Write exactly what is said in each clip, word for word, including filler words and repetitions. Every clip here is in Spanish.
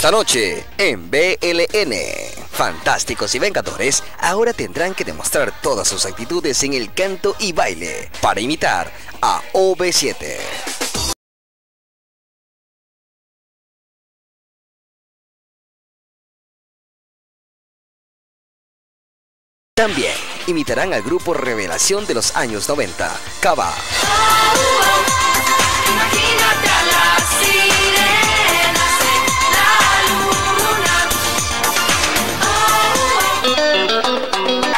Esta noche en B L N, Fantásticos y Vengadores ahora tendrán que demostrar todas sus actitudes en el canto y baile para imitar a O V siete. También imitarán al grupo revelación de los años noventa, Cava. Imagínate a las sirenas en la luna.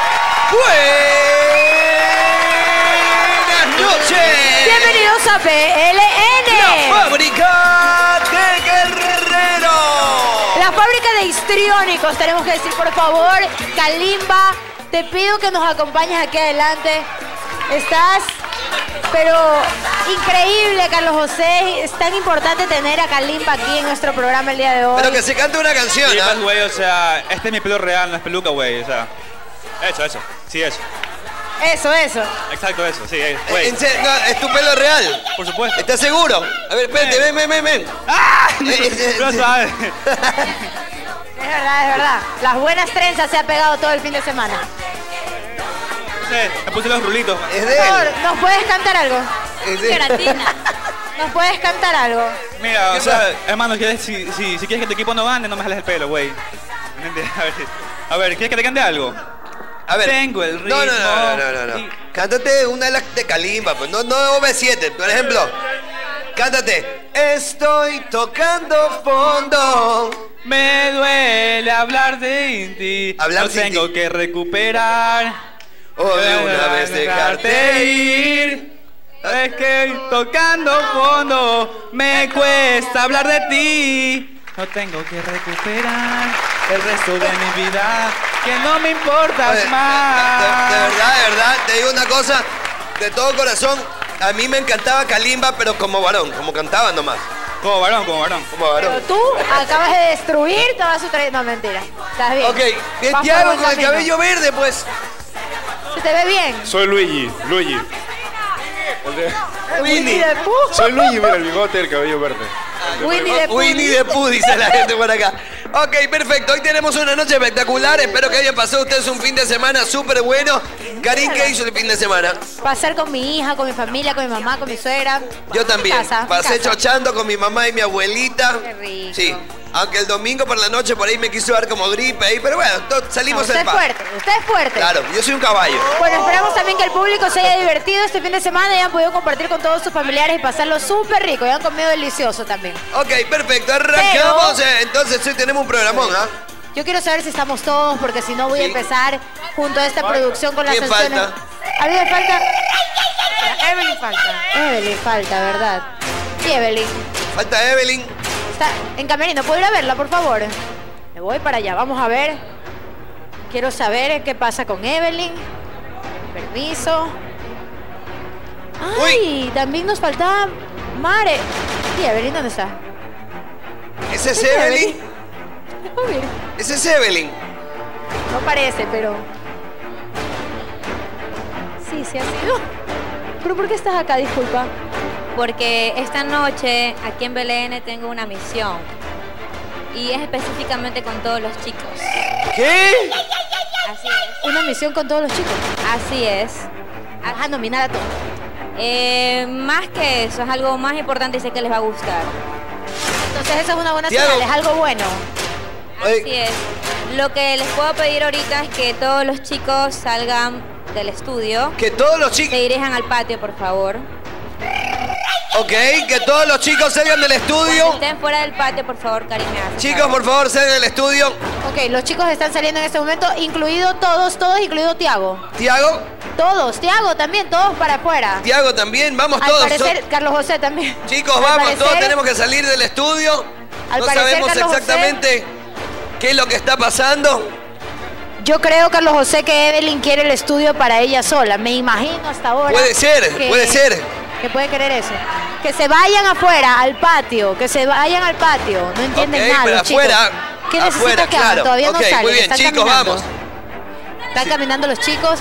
Buenas noches. Bienvenidos a B L N. La fábrica de Guerrero. La fábrica de histriónicos, tenemos que decir por favor, Kalimba, te pido que nos acompañes aquí adelante. Estás, pero increíble, Carlos José. Es tan importante tener a Kalimba aquí en nuestro programa el día de hoy. Pero que se cante una canción, Sí, ¿no? pues, güey, o sea, este es mi pelo real, no es peluca, güey, o sea. Eso, eso, sí, eso. Eso, eso. Exacto, eso, sí, güey. En serio, no, es tu pelo real. Por supuesto. ¿Estás seguro? A ver, espérate, ven, ven, ven, ven. ¡Ah! Eh, No sabes. Es verdad, es verdad. Las buenas trenzas se ha pegado todo el fin de semana. Sí, me puse los rulitos. Es Por de favor, él. ¿nos puedes cantar algo? Es de él. ¿Nos puedes cantar algo? Mira, o sea, hermano, ¿quieres- si, si, si quieres que tu equipo no gane, no me jales el pelo, güey. ¿Entiendes? A ver, a ver, ¿quieres que te cante algo? A ver. Tengo el ritmo. No, no, no, no, no, no. y- Cántate una de las de Kalimba, pues no, no O V siete, por ejemplo. Cántate. Estoy tocando fondo. Me duele hablar de ti. Hablar Lo sin tengo ti. que recuperar. O de una vez dejarte ir. Es que tocando fondo me cuesta hablar de ti. No tengo que recuperar el resto de mi vida, que no me importas Oye, de, más. de- de verdad, de verdad, te digo una cosa, de todo corazón, a mí me encantaba Kalimba, pero como varón, como cantaba nomás, Como varón, como varón. como Pero varón. tú acabas de destruir toda su trayectoria. No, mentira. Estás bien. Ok, bien, Vas por Tiago buen con el camino. cabello verde, pues. ¿Se te ve bien? Soy Luigi, Luigi. Winnie. the Pooh. Soy Luigi, mira el bigote y el cabello verde. Winnie the Pooh. Winnie the Pooh, dice la gente por acá. Ok, perfecto. Hoy tenemos una noche espectacular. Espero que hayan pasado ustedes un fin de semana súper bueno. Karin, ¿qué hizo el fin de semana? Pasar con mi hija, con mi familia, con mi mamá, con mi suegra. Yo también. Mi casa, mi Pasé casa. chochando con mi mamá y mi abuelita. Qué rico. Sí. Aunque el domingo por la noche por ahí me quiso dar como gripe ahí, pero bueno, to- No, salimos usted en es paz. fuerte, usted es fuerte. Claro, yo soy un caballo. Bueno, esperamos también que el público se haya divertido este fin de semana y hayan podido compartir con todos sus familiares y pasarlo súper rico. Y han comido delicioso también. Ok, perfecto. Arrancamos. eh, Entonces hoy tenemos un programón, ¿ah? Yo quiero saber si estamos todos, porque si no voy a Sí. empezar junto a esta producción con las ¿Quién canciones. falta? A mí me falta. Evelyn falta. Evelyn falta, ¿verdad? Sí, Evelyn. Falta Evelyn. Está en camerino. ¿Puedo ir a verla, por favor? Me voy para allá. Vamos a ver. Quiero saber qué pasa con Evelyn. Permiso. Ay, también nos faltaba Mare. ¿Y Evelyn dónde está? ¿Ese es ¿Es Evelyn? A ver. Ese es Evelyn. No parece, pero... Sí, sí ha sido. ¿Pero por qué estás acá? Disculpa. Porque esta noche aquí en B L N tengo una misión y es específicamente con todos los chicos. ¿Qué? Así es. Una misión con todos los chicos. Así es. Vas a nominar a todos. Eh, más que eso, es algo más importante y sé que les va a gustar. Entonces eso es una buena Tiago. señal, es algo bueno. Ay. Así es. Lo que les puedo pedir ahorita es que todos los chicos salgan del estudio, Que todos los se chicos... dirijan al patio, por favor. Ok, que todos los chicos salgan del Cuando estudio. estén fuera del patio, por favor, Karim, me hace Chicos, saber. por favor, salgan del estudio. Ok, los chicos están saliendo en este momento, incluido todos, todos, incluido Tiago. Tiago, Todos, Tiago también, todos para afuera. Tiago también, vamos Al todos. parecer, Carlos José también. Chicos, Al vamos, parecer- todos tenemos que salir del estudio. Al No parecer, sabemos Carlos José- exactamente qué es lo que está pasando. Yo creo, Carlos José, que Evelyn quiere el estudio para ella sola. Me imagino hasta ahora. Puede ser, que- puede ser. Que puede querer eso. Que se vayan afuera, al patio. Que se vayan al patio. No entienden Ok, nada, pero los chicos. afuera, ¿Qué afuera, necesitas que hagan? claro. Todavía Ok, no salen. muy bien, están chicos, caminando. vamos. Están caminando los chicos.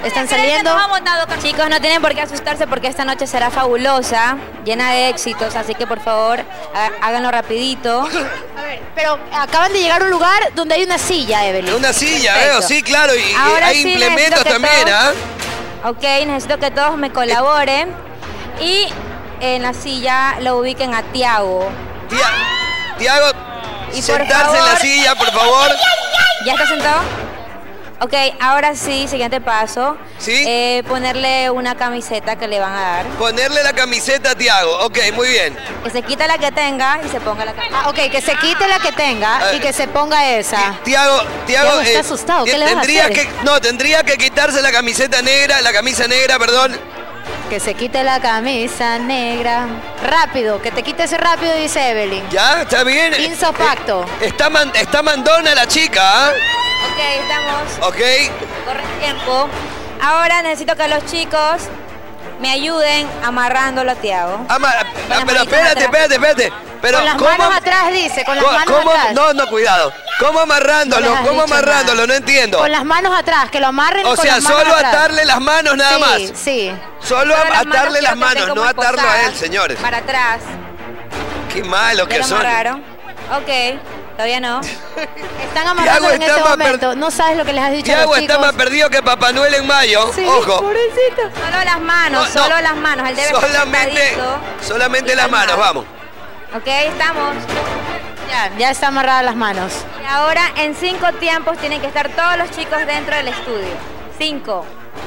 Están saliendo. Chicos, no tienen por qué asustarse porque esta noche será fabulosa, llena de éxitos, así que por favor, há- háganlo rapidito. A ver, pero acaban de llegar a un lugar donde hay una silla, Evelyn. Una silla, Perfecto. veo, sí, claro. Y, y Ahora hay sí implementos necesito que también, todos- ¿ah? Ok, necesito que todos me colaboren y en la silla lo ubiquen a Tiago. Tia- Tiago, Y por sentarse en la favor- silla, por favor. ¿Ya está sentado? Ok, ahora sí, siguiente paso. Sí. Eh, ponerle una camiseta que le van a dar. Ponerle la camiseta a Tiago. Ok, muy bien. Que se quita la que tenga y se ponga la camiseta. Ah, ok, que se quite la que tenga y que se ponga esa. Tiago, Tiago, Tiago está asustado, ¿qué le vas a tendría hacer? que, no, tendría que quitarse la camiseta negra, la camisa negra, perdón. Que se quite la camisa negra. Rápido, que te quites rápido, dice Evelyn. ¿Ya? ¿Está bien? Ipso facto. Eh, está, man- está mandona la chica, ¿ah? Ok, estamos. Ok. Corre el tiempo. Ahora necesito que los chicos me ayuden amarrándolo a Tiago. Ama- ah, las pero manitas espérate, atrás. espérate, espérate. Pero Con las ¿cómo, manos atrás, dice, con las co- manos cómo- atrás. No, no, cuidado. ¿Cómo No amarrándolo? les has ¿Cómo dicho amarrándolo? nada. No entiendo. Con las manos atrás, que lo amarren O con sea, las manos solo atrás. atarle las manos nada sí, más. Sí, Solo Solo las atarle manos las quiero que manos, estén no como atarlo a posadas él, señores. Para atrás. Qué malo ¿Ya que lo son. amarraron? Ok, todavía no. Están amarrando Tiago en está este más momento. No sabes lo que les has dicho a Tiago los está chicos. más perdido que Papá Noel en mayo. Sí, Ojo. pobrecito. Solo las manos, No, no. solo las manos. Él debe estar Solamente, sentadito solamente y las manos, calmado. vamos. Ok, estamos. Ya, ya está amarradas las manos. Y ahora en cinco tiempos tienen que estar todos los chicos dentro del estudio. Cinco.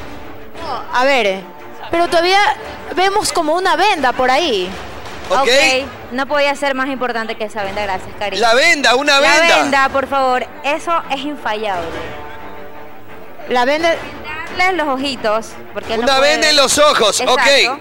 A ver, eh, pero todavía vemos como una venda por ahí. Ok. Ok, no podía ser más importante que esa venda, gracias, cariño. La venda, una La venda. venda, por favor, eso es infallable. La venda... Darles los ojitos, porque él no Una puede- venda en los ojos, Exacto. ok.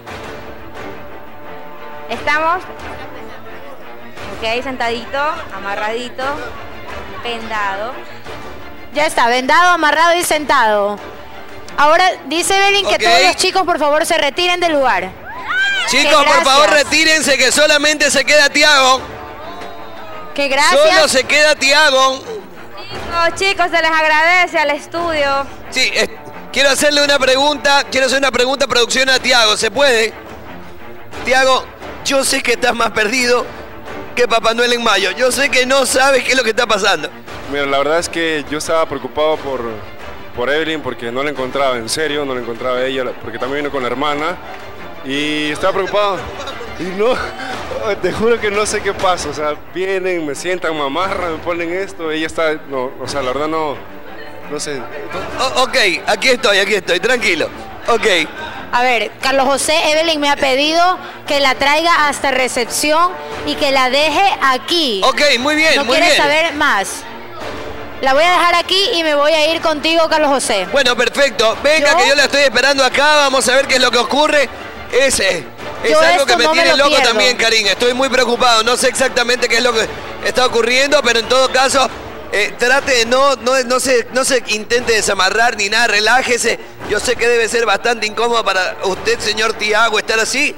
Estamos. Ok, sentadito, amarradito, vendado. Ya está, vendado, amarrado y sentado. Ahora dice Evelyn que Ok. todos los chicos por favor se retiren del lugar. Chicos, Que por favor, gracias. retírense que solamente se queda Tiago. Que gracias. Solo se queda Tiago. Chicos, chicos, se les agradece al estudio. Sí, eh, quiero hacerle una pregunta. Quiero hacer una pregunta producción a Tiago. ¿Se puede? Tiago, yo sé que estás más perdido que Papá Noel en mayo. Yo sé que no sabes qué es lo que está pasando. Mira, la verdad es que yo estaba preocupado por, por Evelyn porque no la encontraba, en serio, no la encontraba a ella, porque también vino con la hermana. Y estaba preocupado. Y no, te juro que no sé qué pasa. O sea, vienen, me sientan, me amarran, me ponen esto. Ella está, no, o sea, la verdad no, no sé. O- ok, aquí estoy, aquí estoy, tranquilo. Ok. A ver, Carlos José, Evelyn me ha pedido que la traiga hasta recepción y que la deje aquí. Ok, muy bien, No muy quiere bien. saber más. La voy a dejar aquí y me voy a ir contigo, Carlos José. Bueno, perfecto. Venga, ¿Yo? que yo la estoy esperando acá. Vamos a ver qué es lo que ocurre. Ese es Yo algo esto que me no me tiene lo loco pierdo. también, Karin. Estoy muy preocupado. No sé exactamente qué es lo que está ocurriendo, pero en todo caso, eh, trate de no, no, no, se, no se intente desamarrar ni nada. Relájese. Yo sé que debe ser bastante incómodo para usted, señor Tiago, estar así.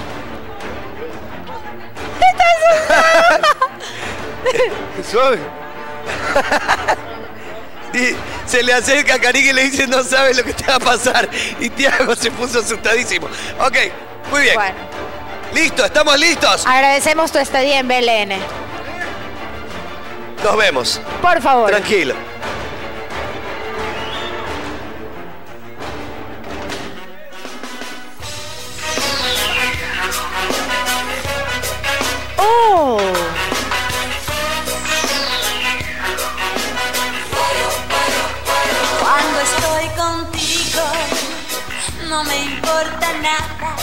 Suave. Y se le acerca a Karin y le dice, no sabe lo que te va a pasar. Y Tiago se puso asustadísimo. Ok, muy bien. Bueno, Listo, ¿estamos listos? agradecemos tu estadía en B L N. Nos vemos. Por favor. Tranquilo. Oh. Cuando estoy contigo, no me importa nada,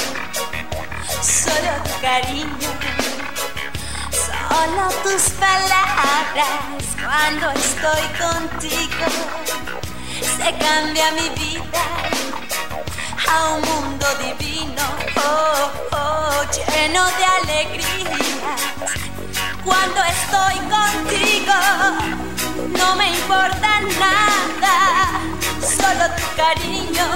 solo tu cariño, solo tus palabras. Cuando estoy contigo, se cambia mi vida a un mundo divino, oh, oh, lleno de alegrías. Cuando estoy contigo, no me importa nada, solo tu cariño,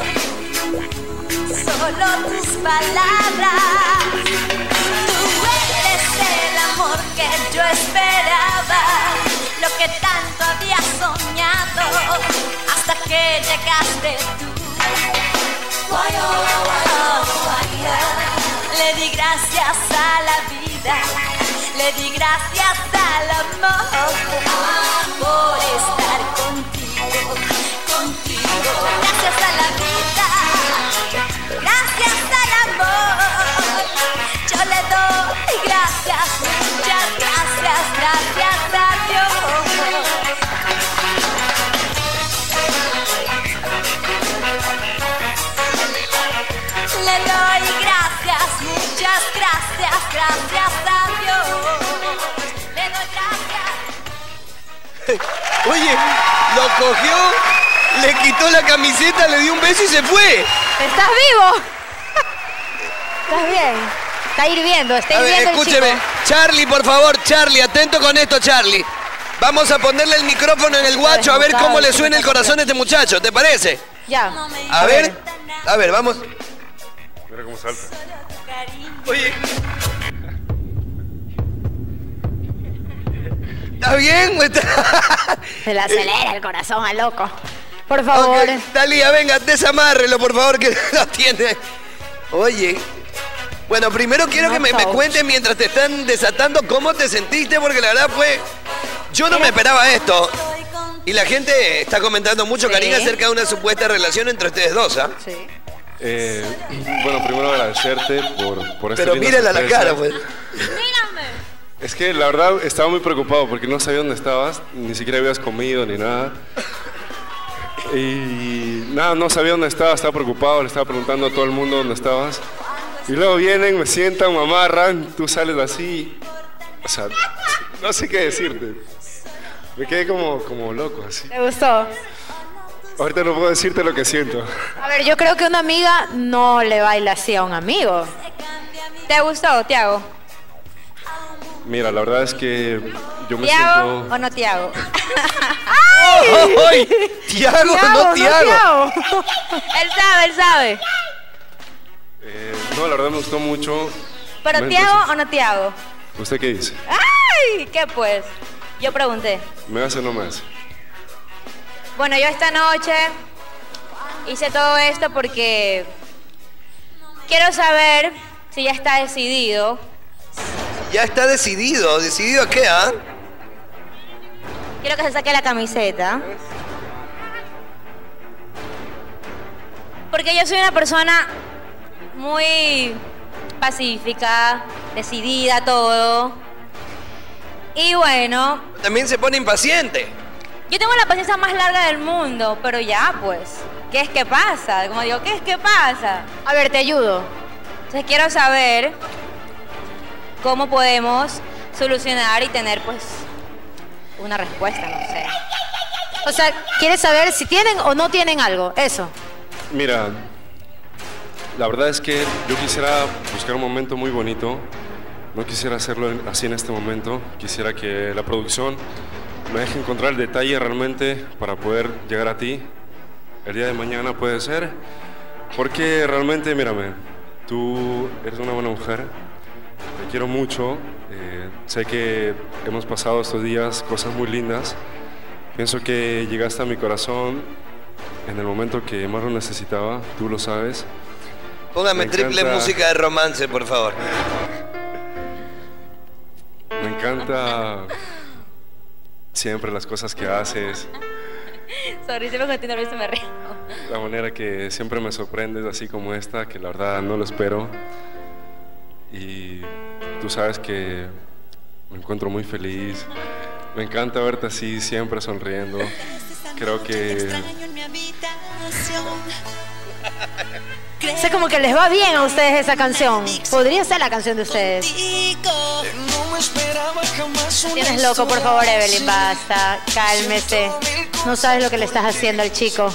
solo tus palabras. Tú eres el amor que yo esperaba, lo que tanto había soñado, hasta que llegaste tú. Le di gracias a la vida, le di gracias al amor por estar contigo, contigo. Gracias a la vida, gracias al amor. Yo le doy gracias, muchas gracias, gracias a Dios. Le doy gracias, muchas gracias, gracias a Dios. Le doy gracias. Oye, lo cogió, le quitó la camiseta, le dio un beso y se fue. ¿Estás vivo? ¿Estás bien? Está hirviendo, está A ver, hirviendo el escúcheme. chico. Charlie, por favor, Charlie, atento con esto, Charlie. Vamos a ponerle el micrófono en el guacho a ver cómo le suena el corazón a este muchacho, ¿te parece? Ya. A ver, a ver, vamos. Mira cómo salta. Oye. ¿Está bien? ¿O está- Se le acelera el corazón al loco. Por favor. Ok, Talía, venga, desamárrelo, por favor, que no tiene. Oye. Bueno, primero quiero que me, me cuentes mientras te están desatando cómo te sentiste, porque la verdad fue... Yo no me esperaba esto. Y la gente está comentando mucho, Sí. Karina, acerca de una supuesta relación entre ustedes dos, ¿ah? Sí. Eh, bueno, primero agradecerte por, por esta Pero linda mírala la sorpresa. cara, pues. Es que la verdad estaba muy preocupado porque no sabía dónde estabas, ni siquiera habías comido ni nada. Y nada, no sabía dónde estabas, estaba preocupado, le estaba preguntando a todo el mundo dónde estabas. Y luego vienen, me sientan, me amarran, tú sales así. O sea, no sé qué decirte. Me quedé como, como loco así. ¿Te gustó? Ahorita no puedo decirte lo que siento. A ver, yo creo que una amiga no le baila así a un amigo. ¿Te gustó, Tiago? Mira, la verdad es que yo me ¿Tiago siento... o no Tiago? ¡Ay! Tiago, no Tiago. Él sabe, él sabe. Eh, no, la verdad me gustó mucho. ¿Pero No, Tiago entonces, o no Tiago? ¿Usted qué dice? ¡Ay! ¿Qué pues? Yo pregunté. ¿Me hace o no me hace? Bueno, yo esta noche hice todo esto porque quiero saber si ya está decidido. Ya está decidido. ¿Decidido a qué, ah? Quiero que se saque la camiseta. Porque yo soy una persona muy pacífica, decidida, todo. Y bueno, También se pone impaciente. yo tengo la paciencia más larga del mundo, pero ya pues, ¿qué es que pasa? Como digo, ¿qué es que pasa? A ver, te ayudo. Entonces quiero saber cómo podemos solucionar y tener pues una respuesta, no sé. O sea, ¿quieres saber si tienen o no tienen algo? Eso. Mira, la verdad es que yo quisiera buscar un momento muy bonito. No quisiera hacerlo en- así en este momento. Quisiera que la producción me deje encontrar el detalle realmente para poder llegar a ti. El día de mañana puede ser. Porque realmente, mírame, tú eres una buena mujer. Te quiero mucho. eh, sé que hemos pasado estos días cosas muy lindas. Pienso que llegaste a mi corazón en el momento que más lo necesitaba. Tú lo sabes. Póngame Me triple encanta. música de romance, por favor. Me encanta siempre las cosas que haces, Sorry, siempre cuando estoy nerviosa me río. la manera que siempre me sorprendes, así como esta, que la verdad no lo espero. Y tú sabes que me encuentro muy feliz. Me encanta verte así, siempre sonriendo. Creo que Sé como que les va bien a ustedes esa canción. Podría ser la canción de ustedes. Tienes loco, por favor, Evelyn, basta. Cálmese. No sabes lo que le estás haciendo al chico.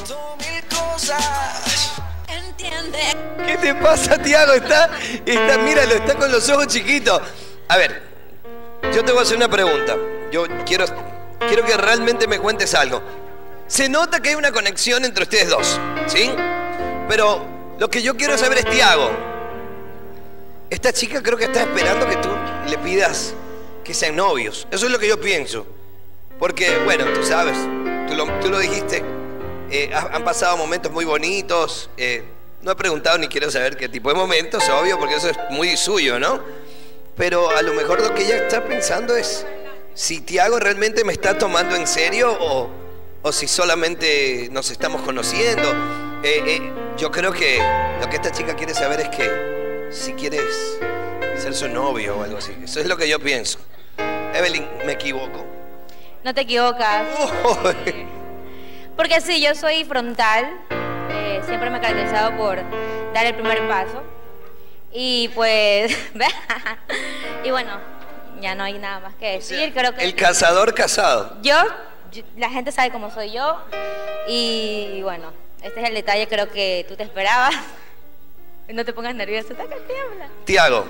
¿Qué te pasa, Tiago? Está, está, míralo, está con los ojos chiquitos. A ver, yo te voy a hacer una pregunta. Yo quiero, quiero que realmente me cuentes algo. Se nota que hay una conexión entre ustedes dos, ¿sí? Pero lo que yo quiero saber es, Tiago, esta chica creo que está esperando que tú le pidas que sean novios. Eso es lo que yo pienso. Porque, bueno, tú sabes, tú lo, tú lo dijiste, Eh, ha- han pasado momentos muy bonitos. eh, no he preguntado ni quiero saber qué tipo de momentos, obvio, porque eso es muy suyo, ¿no? Pero a lo mejor lo que ella está pensando es si Tiago realmente me está tomando en serio o, o si solamente nos estamos conociendo. Eh, eh, yo creo que lo que esta chica quiere saber es que si quieres ser su novio o algo así. Eso es lo que yo pienso. Evelyn, me equivoco. No te equivocas. Porque sí, yo soy frontal. eh, siempre me he caracterizado por dar el primer paso. Y pues... y bueno, ya no hay nada más que decir. Creo que El cazador casado. yo, yo- la gente sabe cómo soy yo. Y bueno, este es el detalle, creo que tú te esperabas. No te pongas nervioso, está que tiembla. Tiago,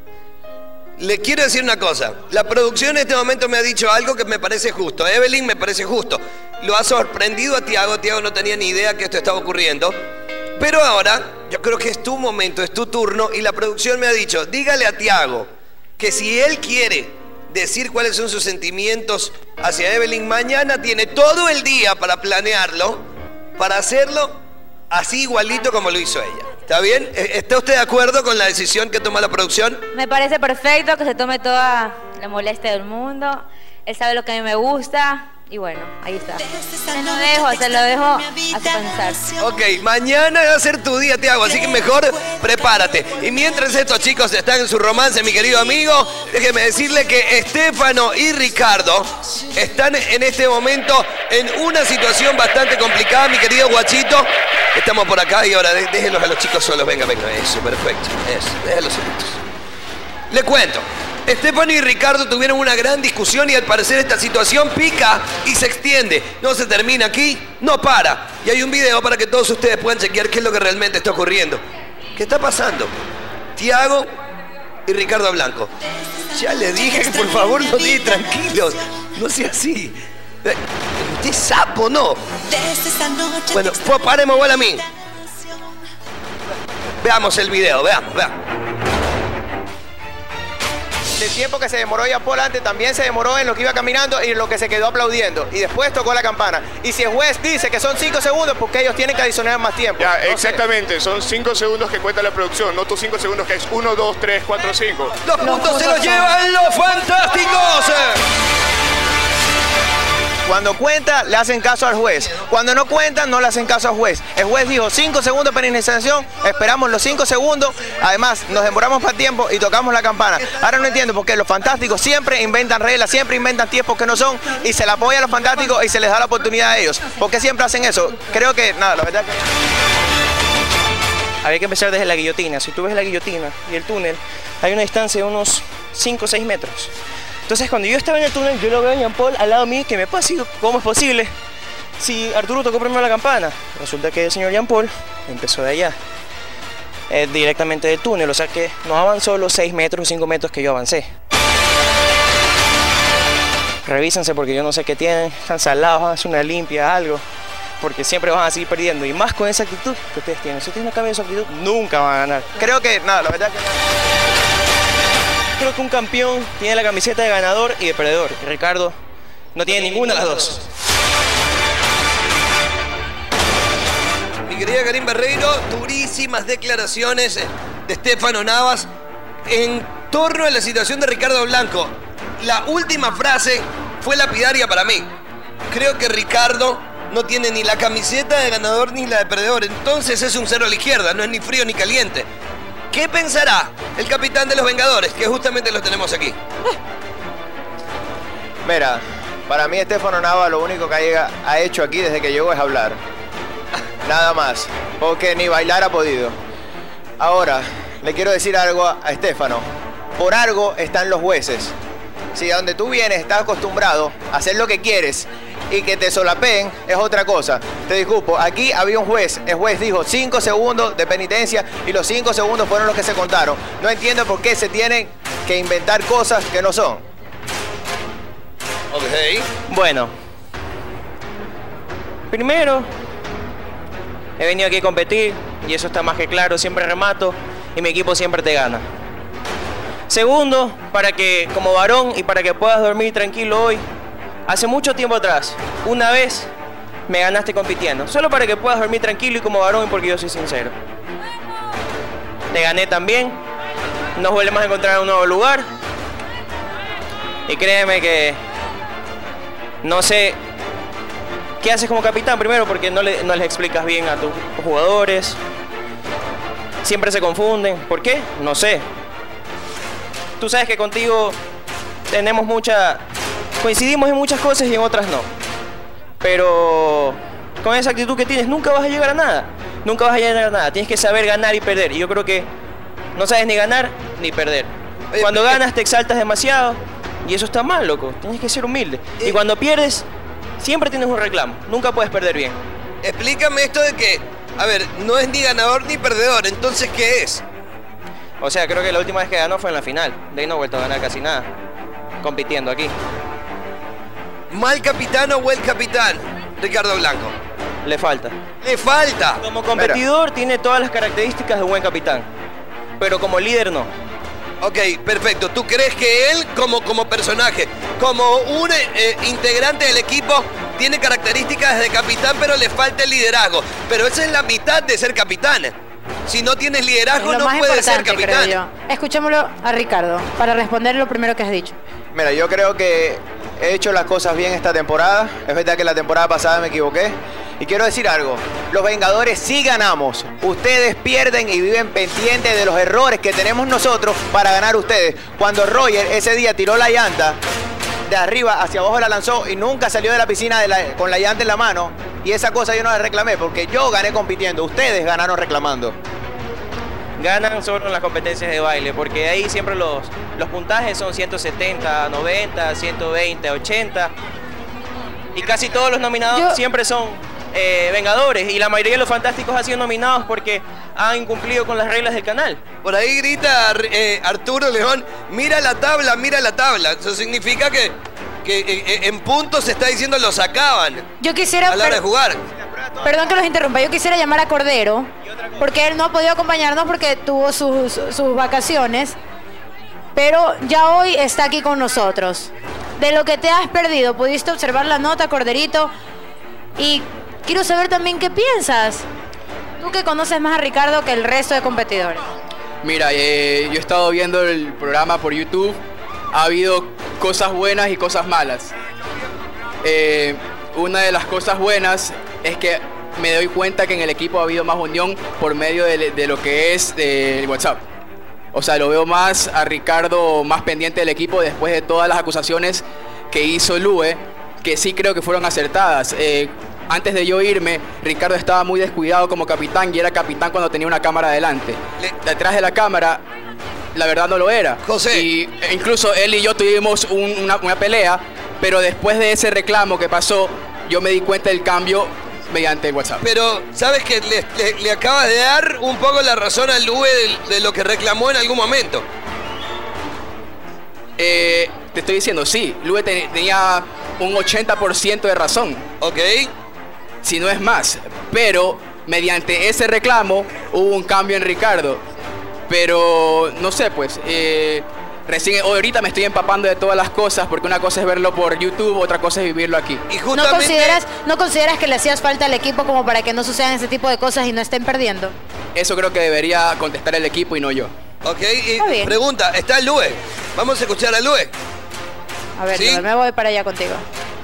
le quiero decir una cosa. La producción en este momento me ha dicho algo que me parece justo. Evelyn, me parece justo. Lo ha sorprendido a Tiago. Tiago no tenía ni idea que esto estaba ocurriendo. Pero ahora, yo creo que es tu momento, es tu turno. Y la producción me ha dicho, dígale a Tiago que si él quiere decir cuáles son sus sentimientos hacia Evelyn, mañana tiene todo el día para planearlo, para hacerlo así igualito como lo hizo ella. ¿Está bien? ¿Está usted de acuerdo con la decisión que toma la producción? Me parece perfecto que se tome toda la molestia del mundo. Él sabe lo que a mí me gusta. Y bueno, ahí está. Se lo dejo, se lo dejo a su pensar. Ok, mañana va a ser tu día, Tiago, así que mejor prepárate. Y mientras estos chicos están en su romance, mi querido amigo, déjeme decirle que Estefano y Ricardo están en este momento en una situación bastante complicada, mi querido Guachito. Estamos por acá y ahora dé- déjenlos a los chicos solos. Venga, venga, eso, perfecto. Eso, déjenlos solitos. Le cuento. Estefano y Ricardo tuvieron una gran discusión y al parecer esta situación pica y se extiende. No se termina aquí, no para. Y hay un video para que todos ustedes puedan chequear qué es lo que realmente está ocurriendo. ¿Qué está pasando? Tiago y Ricardo Blanco. Ya le dije que por favor no digan tranquilos. No sea así. Eh, Usted es sapo, ¿no? Bueno, pues paremos igual a mí. Veamos el video, veamos, veamos. El tiempo que se demoró Jean Paul antes también se demoró en lo que iba caminando y en lo que se quedó aplaudiendo. Y después tocó la campana. Y si el juez dice que son cinco segundos, porque ellos tienen que adicionar más tiempo. Ya, No sé. exactamente, son cinco segundos que cuenta la producción, no tus cinco segundos que es uno, dos, tres, cuatro, cinco. Los puntos se los llevan los fantásticos. Cuando cuenta, le hacen caso al juez. Cuando no cuentan, no le hacen caso al juez. El juez dijo cinco segundos de penalización, esperamos los cinco segundos, además nos demoramos para tiempo y tocamos la campana. Ahora no entiendo por qué los fantásticos siempre inventan reglas, siempre inventan tiempos que no son y se le apoya a los fantásticos y se les da la oportunidad a ellos. ¿Por qué siempre hacen eso? Creo que, nada, la verdad que... Había que empezar desde la guillotina. Si tú ves la guillotina y el túnel, hay una distancia de unos cinco o seis metros. Entonces, cuando yo estaba en el túnel, yo lo veo a Jean Paul al lado mío, que me pasa, y digo, ¿cómo es posible? Si Arturo tocó primero la campana. Resulta que el señor Jean Paul empezó de allá, eh, directamente del túnel, o sea que no avanzó los seis metros o cinco metros que yo avancé. Revísense porque yo no sé qué tienen, están salados, van a hacer una limpia, algo, porque siempre van a seguir perdiendo, y más con esa actitud que ustedes tienen. Si ustedes no cambian esa actitud, nunca van a ganar. Creo que, nada, la verdad que... Creo que un campeón tiene la camiseta de ganador y de perdedor. Ricardo no tiene ninguna de las dos. Mi querida Karim Barreiro, durísimas declaraciones de Estefano Navas en torno a la situación de Ricardo Blanco. La última frase fue lapidaria para mí. Creo que Ricardo no tiene ni la camiseta de ganador ni la de perdedor. Entonces es un cero a la izquierda, no es ni frío ni caliente. ¿Qué pensará el capitán de los Vengadores, que justamente los tenemos aquí? Mira, para mí Estefano Nava lo único que ha, ha hecho aquí desde que llegó es hablar. Nada más, porque ni bailar ha podido. Ahora, le quiero decir algo a, a Estefano. Por algo están los jueces. Si a donde tú vienes estás acostumbrado a hacer lo que quieres y que te solapeen, es otra cosa. Te disculpo, aquí había un juez. El juez dijo cinco segundos de penitencia y los cinco segundos fueron los que se contaron. No entiendo por qué se tienen que inventar cosas que no son. Ok. Bueno, primero, he venido aquí a competir y eso está más que claro, siempre remato y mi equipo siempre te gana. Segundo, para que como varón y para que puedas dormir tranquilo hoy, hace mucho tiempo atrás, una vez me ganaste compitiendo. Solo para que puedas dormir tranquilo y como varón, porque yo soy sincero. Te gané también. Nos volvemos a encontrar en un nuevo lugar. Y créeme que no sé qué haces como capitán primero, porque no, le, no les explicas bien a tus jugadores. Siempre se confunden. ¿Por qué? No sé. Tú sabes que contigo tenemos mucha... coincidimos en muchas cosas y en otras no. Pero con esa actitud que tienes nunca vas a llegar a nada. Nunca vas a llegar a nada. Tienes que saber ganar y perder. Y yo creo que no sabes ni ganar ni perder. Cuando ganas te exaltas demasiado y eso está mal, loco. Tienes que ser humilde. Y cuando pierdes, siempre tienes un reclamo. Nunca puedes perder bien. Explícame esto de que, a ver, no es ni ganador ni perdedor. Entonces, ¿qué es? O sea, creo que la última vez que ganó fue en la final. De ahí no ha vuelto a ganar casi nada. Compitiendo aquí. ¿Mal capitán o buen capitán, Ricardo Blanco? Le falta. ¡Le falta! Como competidor Mira. tiene todas las características de un buen capitán. Pero como líder no. Ok, perfecto. ¿Tú crees que él como, como personaje, como un eh, integrante del equipo, tiene características de capitán, pero le falta el liderazgo? Pero esa es la mitad de ser capitán. Si no tienes liderazgo, no puedes ser capitán. Creo yo. Escuchémoslo a Ricardo para responder lo primero que has dicho. Mira, yo creo que he hecho las cosas bien esta temporada. Es verdad que la temporada pasada me equivoqué. Y quiero decir algo. Los Vengadores sí ganamos. Ustedes pierden y viven pendientes de los errores que tenemos nosotros para ganar ustedes. Cuando Roger ese día tiró la llanta de arriba hacia abajo, la lanzó y nunca salió de la piscina de la, con la llanta en la mano. Y esa cosa yo no la reclamé porque yo gané compitiendo. Ustedes ganaron reclamando. Ganan solo en las competencias de baile, porque ahí siempre los, los puntajes son ciento setenta, noventa, ciento veinte, ochenta. Y casi todos los nominados Yo... siempre son eh, Vengadores. Y la mayoría de los Fantásticos han sido nominados porque han incumplido con las reglas del canal. Por ahí grita eh, Arturo León, mira la tabla, mira la tabla. Eso significa que, que eh, en puntos se está diciendo lo sacaban. Yo quisiera... A la hora de jugar. Perdón que los interrumpa, yo quisiera llamar a Cordero, porque él no ha podido acompañarnos porque tuvo sus, sus vacaciones, pero ya hoy está aquí con nosotros. De lo que te has perdido, pudiste observar la nota, Corderito, y quiero saber también qué piensas. Tú que conoces más a Ricardo que el resto de competidores. Mira, eh, yo he estado viendo el programa por YouTube, ha habido cosas buenas y cosas malas. Eh, una de las cosas buenas es que me doy cuenta que en el equipo ha habido más unión por medio de, de lo que es el WhatsApp. O sea, lo veo más a Ricardo más pendiente del equipo después de todas las acusaciones que hizo Lue, que sí creo que fueron acertadas. Eh, antes de yo irme, Ricardo estaba muy descuidado como capitán y era capitán cuando tenía una cámara adelante. Detrás de la cámara, la verdad no lo era. José. Y incluso él y yo tuvimos un, una, una pelea, pero después de ese reclamo que pasó, yo me di cuenta del cambio mediante el WhatsApp. Pero, ¿sabes que le, le, le acabas de dar un poco la razón al Lue de, de lo que reclamó en algún momento? Eh, te estoy diciendo, sí, Lue te, tenía un ochenta por ciento de razón. Ok. Si no es más. Pero, mediante ese reclamo, hubo un cambio en Ricardo. Pero, no sé, pues... Eh, Recién, ahorita me estoy empapando de todas las cosas, porque una cosa es verlo por YouTube, otra cosa es vivirlo aquí. Y justamente... ¿No consideras, ¿No consideras que le hacías falta al equipo como para que no sucedan ese tipo de cosas y no estén perdiendo? Eso creo que debería contestar el equipo y no yo. Ok, y pregunta, ¿está el Lue? Vamos a escuchar al Lue. A ver, ¿Sí? me voy para allá contigo.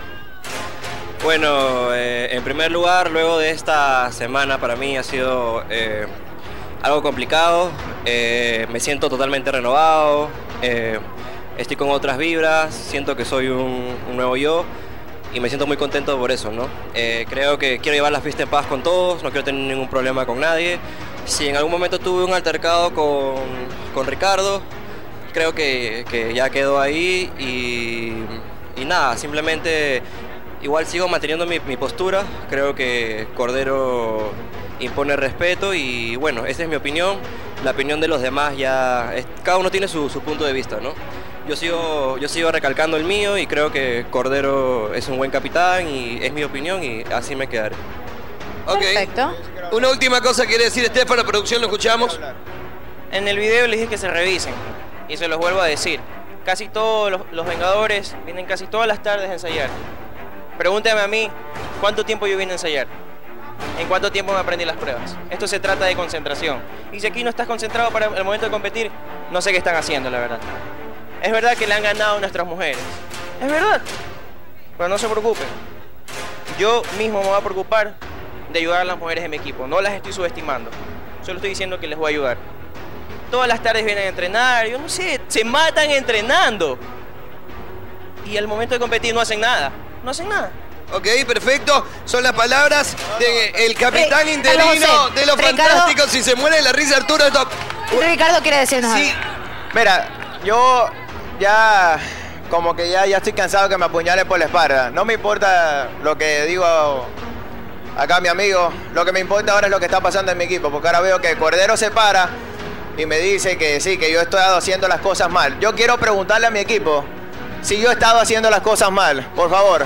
Bueno, eh, en primer lugar, luego de esta semana para mí ha sido eh, algo complicado. Eh, me siento totalmente renovado. Eh, estoy con otras vibras, siento que soy un, un nuevo yo y me siento muy contento por eso, ¿no? Eh, creo que quiero llevar la fiesta en paz con todos, no quiero tener ningún problema con nadie. Si en algún momento tuve un altercado con, con Ricardo, creo que, que ya quedó ahí y, y nada, simplemente igual sigo manteniendo mi, mi postura. Creo que Cordero impone respeto y bueno, esa es mi opinión. La opinión de los demás ya, es, cada uno tiene su, su punto de vista, ¿no? Yo sigo, yo sigo recalcando el mío y creo que Cordero es un buen capitán y es mi opinión y así me quedaré. Ok. Perfecto. Una última cosa quiere decir Estefano, producción, lo escuchamos. En el video les dije que se revisen y se los vuelvo a decir. Casi todos los, los Vengadores vienen casi todas las tardes a ensayar. Pregúntame a mí ¿Cuánto tiempo yo vine a ensayar? ¿En cuánto tiempo me aprendí las pruebas? Esto se trata de concentración. Y si aquí no estás concentrado para el momento de competir, no sé qué están haciendo, la verdad. Es verdad que le han ganado a nuestras mujeres. Es verdad. Pero no se preocupen. Yo mismo me voy a preocupar de ayudar a las mujeres de mi equipo. No las estoy subestimando. Solo estoy diciendo que les voy a ayudar. Todas las tardes vienen a entrenar. Yo no sé, se matan entrenando. Y al momento de competir no hacen nada. No hacen nada. Ok, perfecto. Son las palabras del capitán Re- interino José, de los Ricardo- Fantásticos. Si se muere de la risa, Arturo, esto... Ricardo quiere decirnos Sí. algo. Mira, yo ya como que ya, ya estoy cansado que me apuñalen por la espalda. No me importa lo que digo acá mi amigo. Lo que me importa ahora es lo que está pasando en mi equipo. Porque ahora veo que Cordero se para y me dice que sí, que yo he estado haciendo las cosas mal. Yo quiero preguntarle a mi equipo si yo he estado haciendo las cosas mal. Por favor.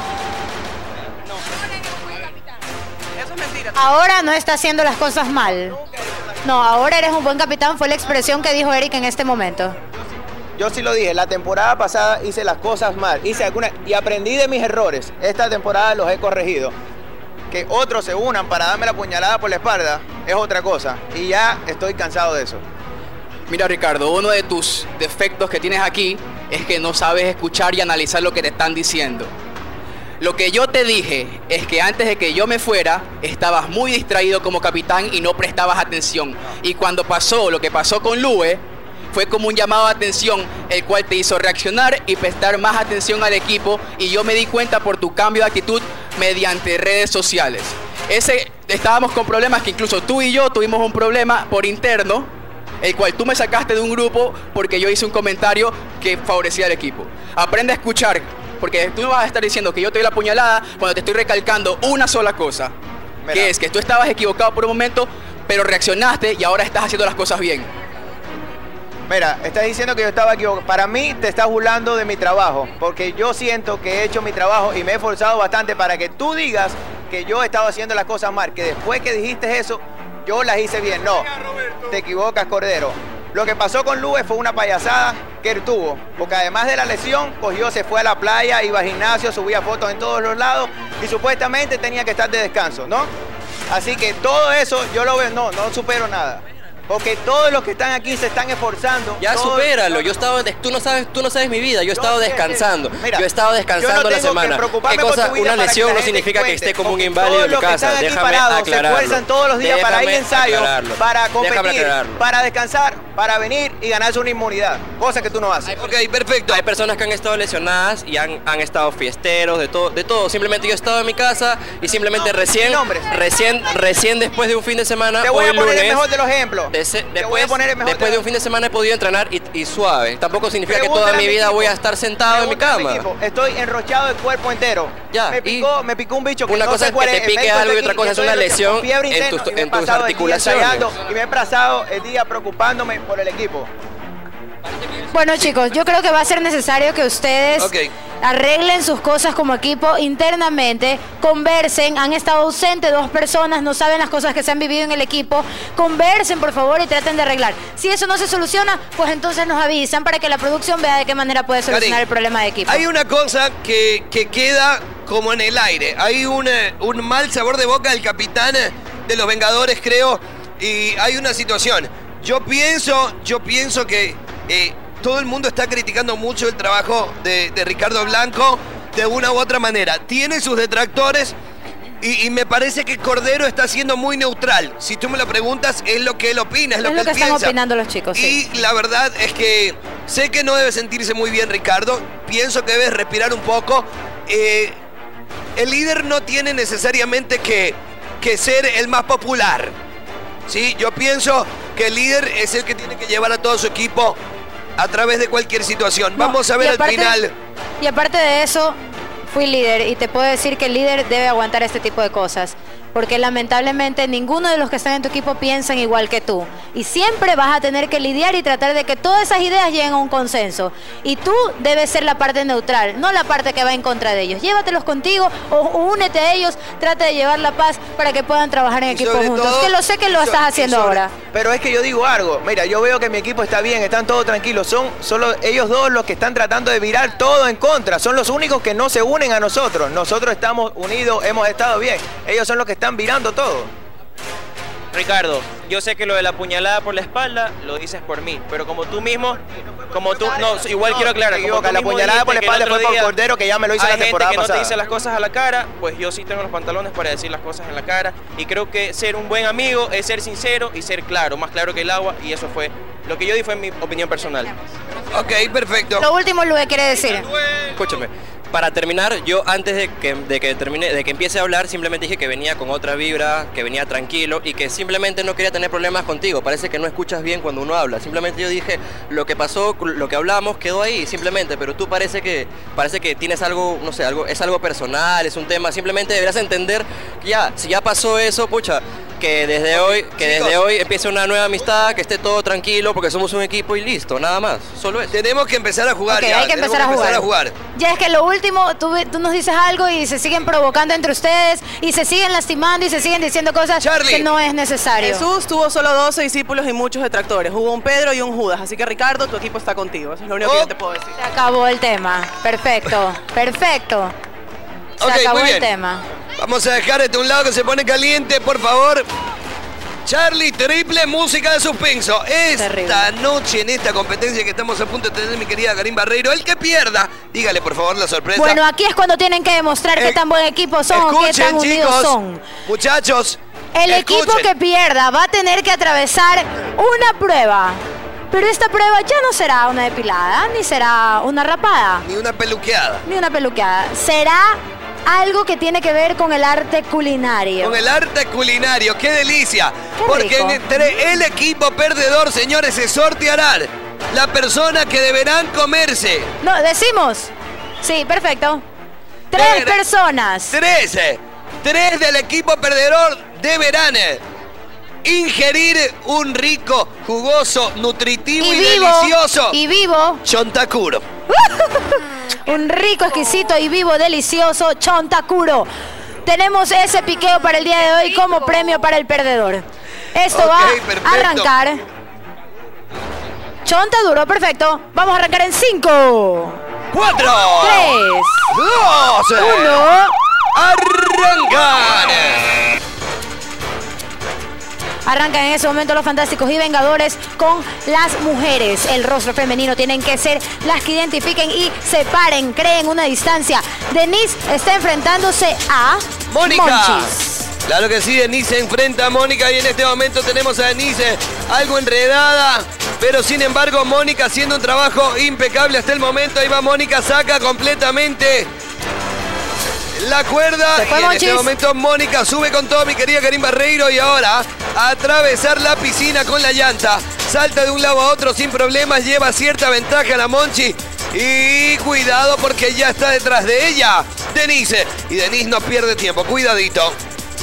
Ahora no está haciendo las cosas mal. No, ahora eres un buen capitán, fue la expresión que dijo Eric en este momento. Yo sí lo dije, la temporada pasada hice las cosas mal, hice algunas y aprendí de mis errores. Esta temporada los he corregido. Que otros se unan para darme la puñalada por la espalda es otra cosa. Y ya estoy cansado de eso. Mira, Ricardo, uno de tus defectos que tienes aquí es que no sabes escuchar y analizar lo que te están diciendo. Lo que yo te dije es que antes de que yo me fuera, estabas muy distraído como capitán y no prestabas atención. Y cuando pasó lo que pasó con Lue, fue como un llamado de atención, el cual te hizo reaccionar y prestar más atención al equipo. Y yo me di cuenta por tu cambio de actitud mediante redes sociales. Ese, estábamos con problemas que incluso tú y yo tuvimos un problema por interno, el cual tú me sacaste de un grupo porque yo hice un comentario que favorecía al equipo. Aprende a escuchar. Porque tú no vas a estar diciendo que yo te doy la puñalada cuando te estoy recalcando una sola cosa. Mira. Que es que tú estabas equivocado por un momento, pero reaccionaste y ahora estás haciendo las cosas bien. Mira, estás diciendo que yo estaba equivocado. Para mí te estás burlando de mi trabajo. Porque yo siento que he hecho mi trabajo y me he esforzado bastante para que tú digas que yo he estado haciendo las cosas mal. Que después que dijiste eso, yo las hice bien. No, te equivocas, Cordero. Lo que pasó con Lue fue una payasada que él tuvo, porque además de la lesión, cogió, se fue a la playa, iba al gimnasio, subía fotos en todos los lados y supuestamente tenía que estar de descanso, ¿no? Así que todo eso yo lo veo, no, no supero nada. Porque todos los que están aquí se están esforzando. Ya todos, supéralo, todos, yo estaba, de- tú no sabes, tú no sabes mi vida, yo he estado sé, descansando, mira, yo he estado yo descansando no la tengo que semana. preocuparme ¿Qué por cosa? tu vida Una para que lesión la no gente significa que cuente, esté como un porque inválido todos en mi los que casa. están aquí Déjame parados se aclararlo. esfuerzan todos los días para ir a Déjame ensayo, aclararlo. para Déjame competir, aclararlo. para descansar, para venir y ganarse una inmunidad, cosa que tú no haces. Ok, perfecto. Hay personas que han estado lesionadas y han, han estado fiesteros, de todo, de todo. Simplemente yo he estado en mi casa y simplemente recién, nombres. recién, recién después de un fin de semana, Te voy hoy a poner lunes, el mejor de los ejemplos. de se- Te voy a después, poner el mejor después de de los- un fin de semana he podido entrenar y, y suave. Tampoco significa que Pregúntale toda a mi mi vida equipo. voy a estar sentado en mi Pregúntale a cama. equipo. Estoy enrochado el cuerpo entero. Ya, me y picó, me picó un bicho que una no cosa sé es cuál que te es. El pique médico algo y está otra aquí, cosa es estoy una enrochado lesión con fiebre en interna, tus- y me he en tus pasado el día articulaciones. ensayando y me he pasado el día preocupándome por el equipo. Bueno, chicos, yo creo que va a ser necesario que ustedes Ok. arreglen sus cosas como equipo internamente, conversen, han estado ausentes dos personas, no saben las cosas que se han vivido en el equipo, conversen por favor y traten de arreglar. Si eso no se soluciona, pues entonces nos avisan para que la producción vea de qué manera puede solucionar Karin, el problema de equipo. Hay una cosa que, que queda como en el aire. Hay un, eh, un mal sabor de boca del capitán eh, de los Vengadores, creo, y hay una situación. Yo pienso, yo pienso que eh, todo el mundo está criticando mucho el trabajo de, de Ricardo Blanco de una u otra manera. Tiene sus detractores y, y me parece que Cordero está siendo muy neutral. Si tú me lo preguntas, es lo que él opina, es lo es que lo él que están piensa. opinando los chicos, sí. Y la verdad es que sé que no debe sentirse muy bien Ricardo. Pienso que debes respirar un poco. Eh, el líder no tiene necesariamente que, que ser el más popular. ¿Sí? Yo pienso que el líder es el que tiene que llevar a todo su equipo a través de cualquier situación. No, Vamos a y ver al aparte- final. Y aparte de eso, fui líder y te puedo decir que el líder debe aguantar este tipo de cosas. Porque lamentablemente ninguno de los que están en tu equipo piensan igual que tú. Y siempre vas a tener que lidiar y tratar de que todas esas ideas lleguen a un consenso. Y tú debes ser la parte neutral, no la parte que va en contra de ellos. Llévatelos contigo o, o únete a ellos, trata de llevar la paz para que puedan trabajar en Y equipo sobre juntos. todo- que lo sé que lo y so- estás y haciendo sobre- ahora. Pero es que yo digo algo, mira, yo veo que mi equipo está bien, están todos tranquilos, son solo ellos dos los que están tratando de virar todo en contra, son los únicos que no se unen unen a nosotros. Nosotros estamos unidos, hemos estado bien. Ellos son los que están virando todo. Ricardo, yo sé que lo de la puñalada por la espalda lo dices por mí, pero como tú mismo, como tú, no, igual No, quiero aclarar, te como equivocas, tú la mismo puñalada por la dijiste que el espalda otro fue por día Cordero, que ya me lo hizo hay la gente temporada que no pasada. te dice las cosas a la cara, pues yo sí tengo los pantalones para decir las cosas en la cara, y creo que ser un buen amigo es ser sincero y ser claro, más claro que el agua, y eso fue lo que yo di, fue mi opinión personal. Ok, perfecto. Lo último, Luis, quiere decir. Escúchame, para terminar, yo antes de que, de que termine, de que empiece a hablar, simplemente dije que venía con otra vibra, que venía tranquilo y que simplemente no quería tener problemas contigo. Parece que no escuchas bien cuando uno habla. Simplemente yo dije, lo que pasó, lo que hablamos quedó ahí, simplemente, pero tú parece que parece que tienes algo, no sé, algo, es algo personal, es un tema, simplemente deberás entender que ya, si ya pasó eso, pucha, que desde hoy, que desde hoy empiece una nueva amistad, que esté todo tranquilo, porque somos un equipo y listo, nada más, solo eso. Tenemos que empezar a jugar Ok, ya. hay que tenemos empezar a jugar. a jugar. Ya es que lo último, tú, tú nos dices algo y se siguen provocando entre ustedes y se siguen lastimando y se siguen diciendo cosas que no es necesario. Jesús tuvo solo doce discípulos y muchos detractores. Hubo un Pedro y un Judas. Así que, Ricardo, tu equipo está contigo. Eso es lo único que yo te puedo decir. Se acabó el tema. Perfecto, perfecto. Se Ok, acabó muy el bien. tema. Vamos a dejar este un lado que se pone caliente, por favor. Charlie, triple música de suspenso. Esta noche en esta competencia que estamos a punto de tener, mi querida Karim Barreiro, el que pierda, dígale por favor la sorpresa. Bueno, aquí es cuando tienen que demostrar qué tan buen equipo son, qué Escuchen, tan unidos chicos, son. muchachos. El equipo escuchen. que pierda va a tener que atravesar una prueba. Pero esta prueba ya no será una depilada, ni será una rapada, Ni una peluqueada. ni una peluqueada. Será algo que tiene que ver con el arte culinario. Con el arte culinario, qué delicia. Qué Porque rico. entre el equipo perdedor, señores, se sortearán la persona que deberán comerse. No, decimos. Sí, perfecto. Tres Deberá- personas. Tres. eh, Tres del equipo perdedor deberán eh, ingerir un rico, jugoso, nutritivo y, Y vivo. delicioso Y vivo. chontakuro. Un rico, exquisito y vivo, delicioso chontakuro. Tenemos ese piqueo para el día de hoy como premio para el perdedor. Esto Ok, va perfecto. a arrancar. Chonta duro, perfecto. Vamos a arrancar en cinco, Cuatro. tres, Dos. uno. Arrancan. Arrancan en ese momento los fantásticos y vengadores con las mujeres. El rostro femenino tienen que ser las que identifiquen y separen, creen una distancia. Denise está enfrentándose a Mónica. Monchis. Claro que sí, Denise se enfrenta a Mónica y en este momento tenemos a Denise algo enredada, pero sin embargo Mónica haciendo un trabajo impecable hasta el momento. Ahí va Mónica, saca completamente la cuerda Se fue y en Monchis. este momento Mónica sube con todo, mi querida Karim Barreiro, y ahora a atravesar la piscina con la llanta. Salta de un lado a otro sin problemas, lleva cierta ventaja la Monchi. Y cuidado porque ya está detrás de ella Denise. Y Denise no pierde tiempo, cuidadito.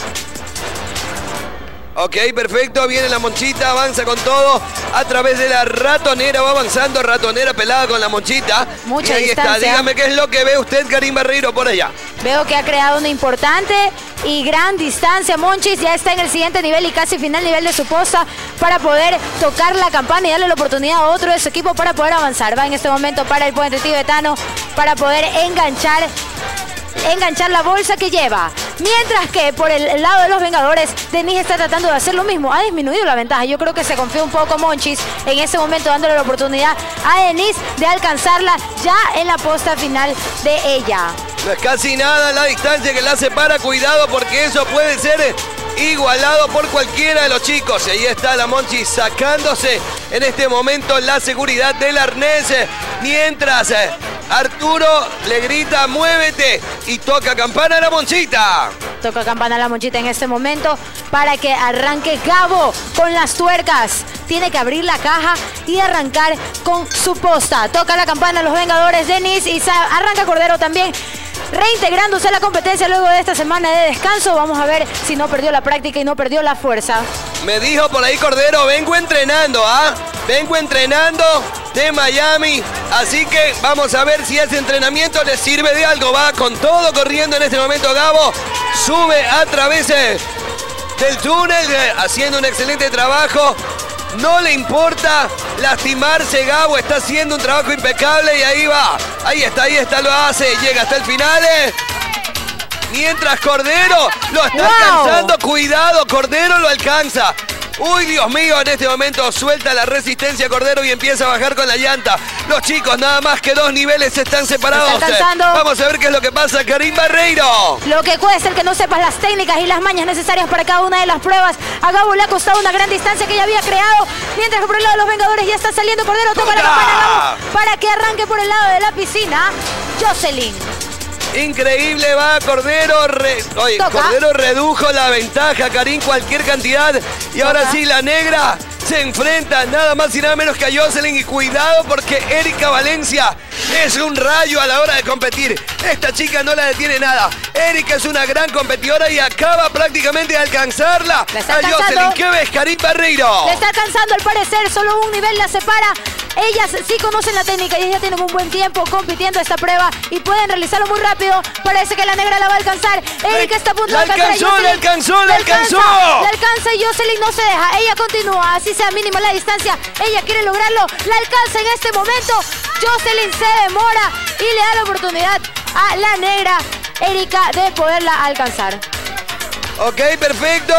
Ok, perfecto, viene la Monchita, avanza con todo a través de la ratonera, va avanzando, ratonera pelada con la Monchita. Mucha y ahí está, distancia. dígame qué es lo que ve usted, Karim Barreiro, por allá. Veo que ha creado una importante y gran distancia. Monchis ya está en el siguiente nivel y casi final nivel de su posta para poder tocar la campana y darle la oportunidad a otro de su equipo para poder avanzar. Va en este momento para el puente tibetano para poder enganchar enganchar la bolsa que lleva. Mientras que por el lado de los Vengadores, Denise está tratando de hacer lo mismo. Ha disminuido la ventaja. Yo creo que se confió un poco Monchis en ese momento, dándole la oportunidad a Denise de alcanzarla ya en la posta final de ella. No es casi nada la distancia que la separa, cuidado porque eso puede ser igualado por cualquiera de los chicos. Y ahí está la Monchi sacándose en este momento la seguridad del arnés. Mientras eh, Arturo le grita, muévete, y toca campana a la Monchita. Toca campana a la Monchita en este momento para que arranque Gabo con las tuercas. Tiene que abrir la caja y arrancar con su posta. Toca la campana a los Vengadores, Denise, y sa- arranca Cordero también, reintegrándose a la competencia luego de esta semana de descanso. Vamos a ver si no perdió la práctica y no perdió la fuerza. Me dijo por ahí Cordero, vengo entrenando, ¿ah? Vengo entrenando de Miami, así que vamos a ver si ese entrenamiento le sirve de algo. Va con todo corriendo en este momento Gabo, sube a través eh, del túnel, eh, haciendo un excelente trabajo. No le importa lastimarse. Gabo está haciendo un trabajo impecable y ahí va. Ahí está, ahí está, lo hace. Llega hasta el final. eh. Mientras Cordero lo está Wow. alcanzando. Cuidado, Cordero lo alcanza. Uy, Dios mío, en este momento suelta la resistencia Cordero y empieza a bajar con la llanta. Los chicos, nada más que dos niveles están separados. Está alcanzando. Vamos a ver qué es lo que pasa. Karim Barreiro. Lo que cuesta el que no sepas las técnicas y las mañas necesarias para cada una de las pruebas. A Gabo le ha costado una gran distancia que ya había creado. Mientras que por el lado de los Vengadores ya está saliendo Cordero. Toca la campana Gabo para que arranque por el lado de la piscina. Jocelyn. Increíble va Cordero. Re... Oye, Toca. Cordero redujo la ventaja, Karim, cualquier cantidad. Y ahora Toca. sí, la negra se enfrenta nada más y nada menos que a Jocelyn. Y cuidado porque Erika Valencia es un rayo a la hora de competir. Esta chica no la detiene nada. Erika es una gran competidora y acaba prácticamente de alcanzarla. La está A alcanzando. Jocelyn, ¿qué ves, Karim Barreiro? Le está alcanzando al parecer, solo un nivel la separa. Ellas sí conocen la técnica y ellas tienen un buen tiempo compitiendo esta prueba y pueden realizarlo muy rápido. Parece que la negra la va a alcanzar. Erika está a punto la de alcanzar a alcanzó, Jocelyn. la alcanzó, la alcanzó. La alcanza y Jocelyn no se deja. Ella continúa, así sea mínima la distancia. Ella quiere lograrlo. La alcanza en este momento. Jocelyn se demora y le da la oportunidad a la negra Erika de poderla alcanzar. Ok, perfecto.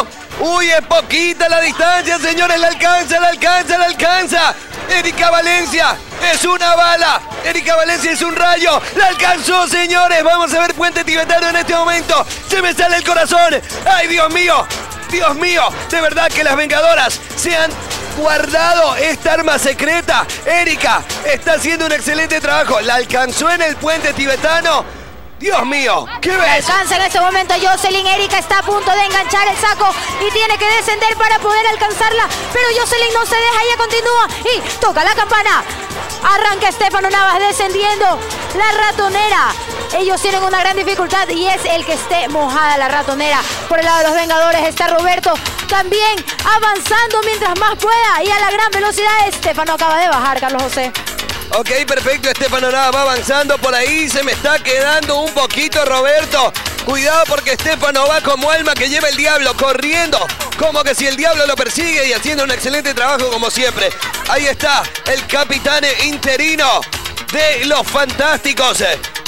Uy, es poquita la distancia, señores. La alcanza, la alcanza, la alcanza. Erika Valencia es una bala. Erika Valencia es un rayo. La alcanzó, señores. Vamos a ver Puente Tibetano en este momento. Se me sale el corazón. Ay, Dios mío. Dios mío. De verdad que las vengadoras se han guardado esta arma secreta. Erika está haciendo un excelente trabajo. La alcanzó en el Puente Tibetano. Dios mío, ¿qué La ves? alcanza en este momento Jocelyn. Erika está a punto de enganchar el saco y tiene que descender para poder alcanzarla. Pero Jocelyn no se deja, ella continúa y toca la campana. Arranca Estefano Navas descendiendo. La ratonera. Ellos tienen una gran dificultad y es el que esté mojada la ratonera. Por el lado de los Vengadores está Roberto también avanzando mientras más pueda y a la gran velocidad. Estefano acaba de bajar, Carlos José. Ok, perfecto, Estefano Navas va avanzando por ahí, se me está quedando un poquito Roberto. Cuidado porque Estefano va como alma que lleva el diablo, corriendo, como que si el diablo lo persigue y haciendo un excelente trabajo como siempre. Ahí está el capitán interino de los Fantásticos,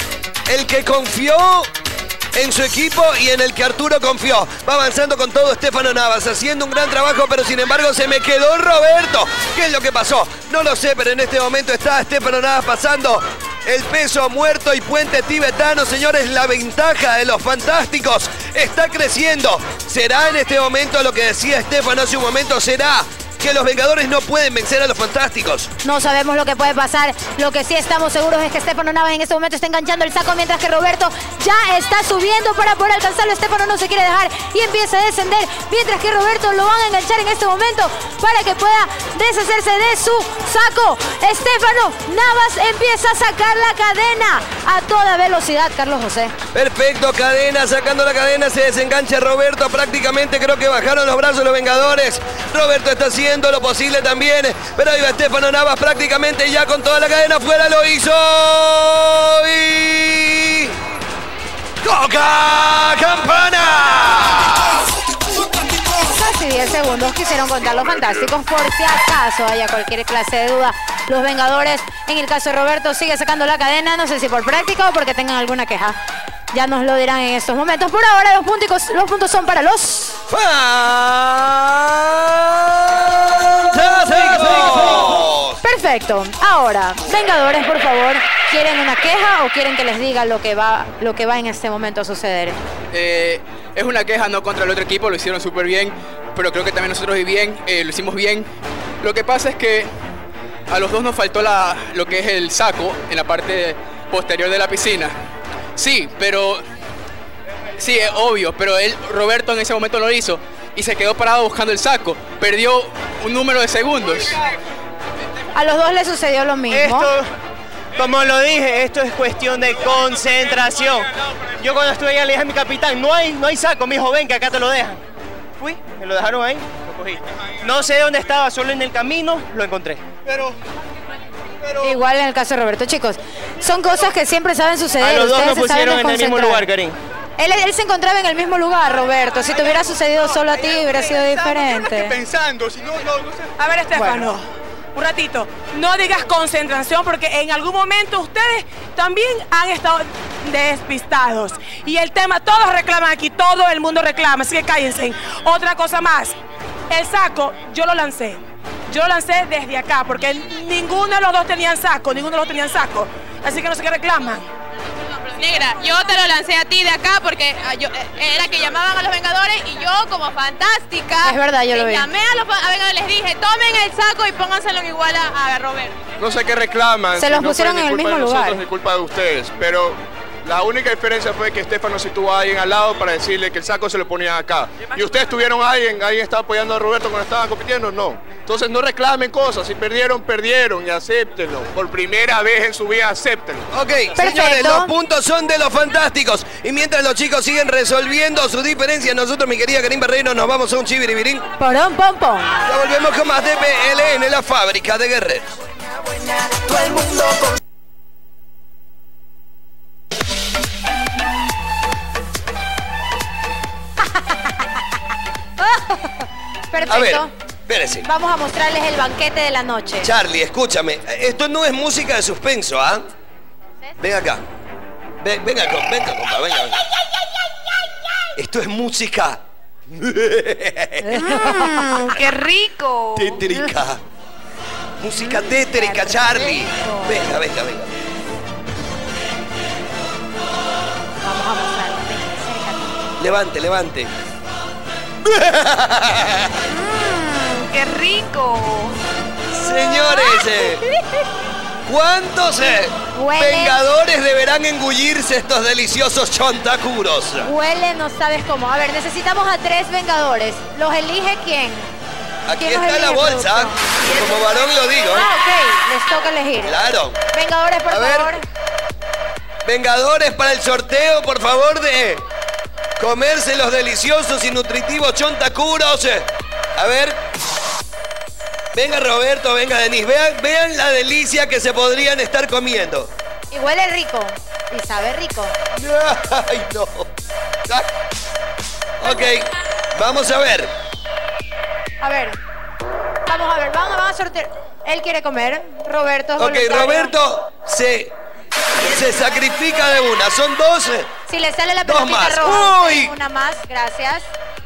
el que confió en su equipo y en el que Arturo confió. Va avanzando con todo Estefano Navas, haciendo un gran trabajo, pero sin embargo se me quedó Roberto. ¿Qué es lo que pasó? No lo sé, pero en este momento está Estefano Navas pasando el peso muerto y Puente Tibetano. Señores, la ventaja de los Fantásticos está creciendo. ¿Será en este momento lo que decía Estefano hace un momento? ¿Será que los Vengadores no pueden vencer a los Fantásticos? No sabemos lo que puede pasar. Lo que sí estamos seguros es que Estefano Navas en este momento está enganchando el saco, mientras que Roberto ya está subiendo para poder alcanzarlo. Estefano no se quiere dejar y empieza a descender, mientras que Roberto lo van a enganchar en este momento para que pueda deshacerse de su saco. Estefano Navas empieza a sacar la cadena a toda velocidad, Carlos José. Perfecto, cadena, sacando la cadena, se desengancha Roberto. Prácticamente creo que bajaron los brazos los Vengadores. Roberto está haciendo lo posible también, pero ahí va Estefano Navas prácticamente ya con toda la cadena afuera, lo hizo y... ¡toca campana! Casi diez segundos quisieron contar los Fantásticos por si acaso haya cualquier clase de duda. Los Vengadores, en el caso de Roberto, sigue sacando la cadena, no sé si por práctica o porque tengan alguna queja. Ya nos lo dirán en estos momentos. Por ahora los puntos, los puntos son para los ¡Fantásticos! Perfecto. Ahora, Vengadores, por favor, ¿quieren una queja o quieren que les diga lo que va, lo que va en este momento a suceder? Eh, es una queja no contra el otro equipo, lo hicieron súper bien, pero creo que también nosotros bien, eh, lo hicimos bien. Lo que pasa es que a los dos nos faltó la, lo que es el saco en la parte posterior de la piscina. Sí, pero... Sí, es obvio, pero él, Roberto en ese momento lo hizo y se quedó parado buscando el saco. Perdió un número de segundos. A los dos les sucedió lo mismo. Esto, como lo dije, esto es cuestión de concentración. Yo cuando estuve allá le dije a mi capitán, no hay, no hay saco, me dijo, ven que acá te lo dejan. Fui, me lo dejaron ahí, lo cogí. No sé dónde estaba, solo en el camino lo encontré. Pero... Igual en el caso de Roberto, chicos, son cosas que siempre saben suceder. A los dos Ustedes nos se saben pusieron en el mismo desconcentrar. lugar, Karim. Él, él se encontraba en el mismo lugar, Roberto. Si te hubiera sucedido solo a ti, hubiera sido diferente. Pensando, si no, no, no sé. A ver, Estefano, un ratito. No digas concentración porque en algún momento ustedes también han estado despistados. Y el tema, todos reclaman aquí, todo el mundo reclama, así que cállense. Otra cosa más, el saco yo lo lancé. Yo lo lancé desde acá porque ninguno de los dos tenían saco, ninguno de los dos tenían saco. Así que no sé qué reclaman. Negra, yo te lo lancé a ti de acá porque yo, era que llamaban a los Vengadores y yo como fantástica es verdad, yo lo vi. Llamé a los a Vengadores, les dije, tomen el saco y pónganselo igual a, a Roberto. No sé qué reclaman. Se si los no pusieron fue en el ni culpa mismo de lugar. nosotros ni culpa de ustedes, pero la única diferencia fue que Estefano se tuvo a alguien al lado para decirle que el saco se lo ponían acá. Y ustedes tuvieron a alguien, alguien estaba apoyando a Roberto cuando estaban compitiendo, no. Entonces no reclamen cosas, si perdieron, perdieron y acéptenlo. Por primera vez en su vida, acéptenlo. Ok, señores, los puntos son de los fantásticos. Y mientras los chicos siguen resolviendo sus diferencias, nosotros, mi querida Karim Barreiro, nos vamos a un chiviribirín. Porón, pom, pom. Ya volvemos con más D P L N, la fábrica de guerreros. Todo el mundo con... Perfecto. A ver, espérese. Vamos a mostrarles el banquete de la noche. Charlie, escúchame. Esto no es música de suspenso, ¿ah? Ven acá. Ven, venga, venga, compa, venga, venga. Esto es música. Mm, ¡Qué rico! Tétrica. Música tétrica, Charlie. Venga, venga, venga. Vamos a mostrarlo. Levante, levante. Mm, ¡Qué rico! Señores, eh, ¿cuántos eh, Huele. vengadores deberán engullirse estos deliciosos chontacuros? Huele, no sabes cómo. A ver, necesitamos a tres vengadores. ¿Los elige quién? Aquí ¿Quién los está la elige, bolsa. productor? Como varón lo digo. ¿eh? Ah, ok. Les toca elegir. Claro. Vengadores, por A ver. favor. Vengadores para el sorteo, por favor, de comerse los deliciosos y nutritivos chontacuros. A ver. Venga Roberto, venga Denise. Vean, vean la delicia que se podrían estar comiendo. Y huele rico. Y sabe rico. Ay, no. Ok, vamos a ver. A ver. Vamos a ver, vamos, vamos a sortear. Él quiere comer. Roberto es Ok, voluntario. Roberto se, se sacrifica de una. Son doce. Si le sale la Dos pelotita más. roja, ¡Uy! una más, gracias.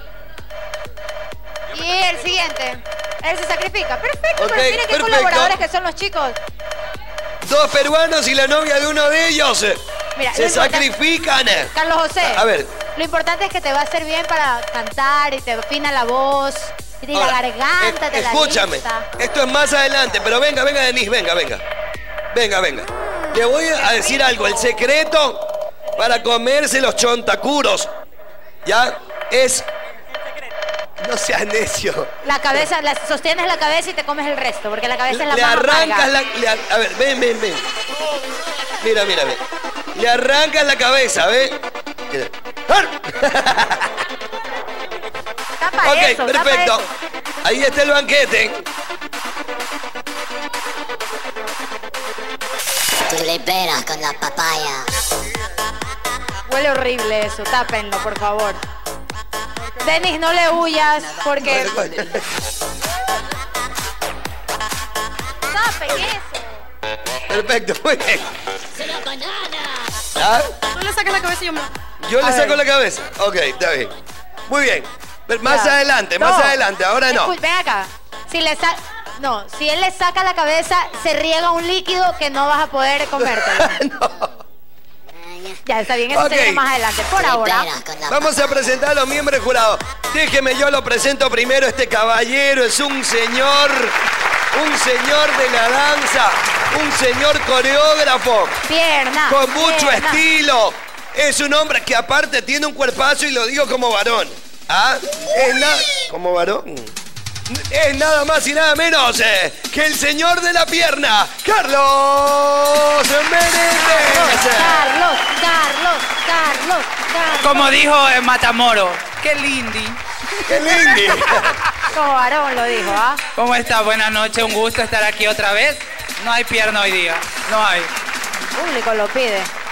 Y el siguiente. Él se sacrifica. Perfecto, Ok, pero miren qué perfecto. colaboradores que son los chicos. Dos peruanos y la novia de uno de ellos Mira, se lo importante- sacrifican. Carlos José. A ver. Lo importante es que te va a hacer bien para cantar y te afina la voz. Y la Ahora, garganta eh, te la escúchame, lista. esto es más adelante, pero venga, venga Denise, venga, venga. Venga, venga. Te voy a decir algo, el secreto para comerse los chontacuros, ¿ya? Es... No seas necio. La cabeza, la, sostienes la cabeza y te comes el resto, porque la cabeza es la Le más arrancas amarga. la... le ar- a ver, ven, ven, ven. Mira, mira, ven. Le arrancas la cabeza, ¿ves? Mira. Tapa Ok, eso, tapa perfecto. eso. Ahí está el banquete. Tú liberas con la papaya. Huele horrible eso, tápenlo, por favor. Denis, no le huyas, porque... Tapen eso. Perfecto, muy bien. ¿Ah? Tú le sacas la cabeza y yo me... Yo A le saco ver. la cabeza. Ok, está bien. Muy bien. Pero más Ya. adelante, No. más adelante. Ahora no. Escu- Ven acá. Si le sa- No, si él le saca la cabeza, se riega un líquido que no vas a poder comértelo. Ya, está bien, eso Ok. se viene más adelante. Por ahora. Vamos a presentar a los miembros del jurado. Déjeme, yo lo presento primero. Este caballero es un señor, un señor de la danza, un señor coreógrafo. Pierna. Con mucho pierna. estilo. Es un hombre que aparte tiene un cuerpazo y lo digo como varón. ¿Ah? Es nada... ¿Como varón? Es nada más y nada menos eh, que el señor de la pierna, Carlos Menéndez. Carlos, Carlos, Carlos, Carlos. Como dijo en Matamoro, qué lindi. Qué lindi. Como varón lo dijo, ¿ah? ¿Cómo está? Buenas noches, un gusto estar aquí otra vez. No hay pierna hoy día, no hay. El público lo pide.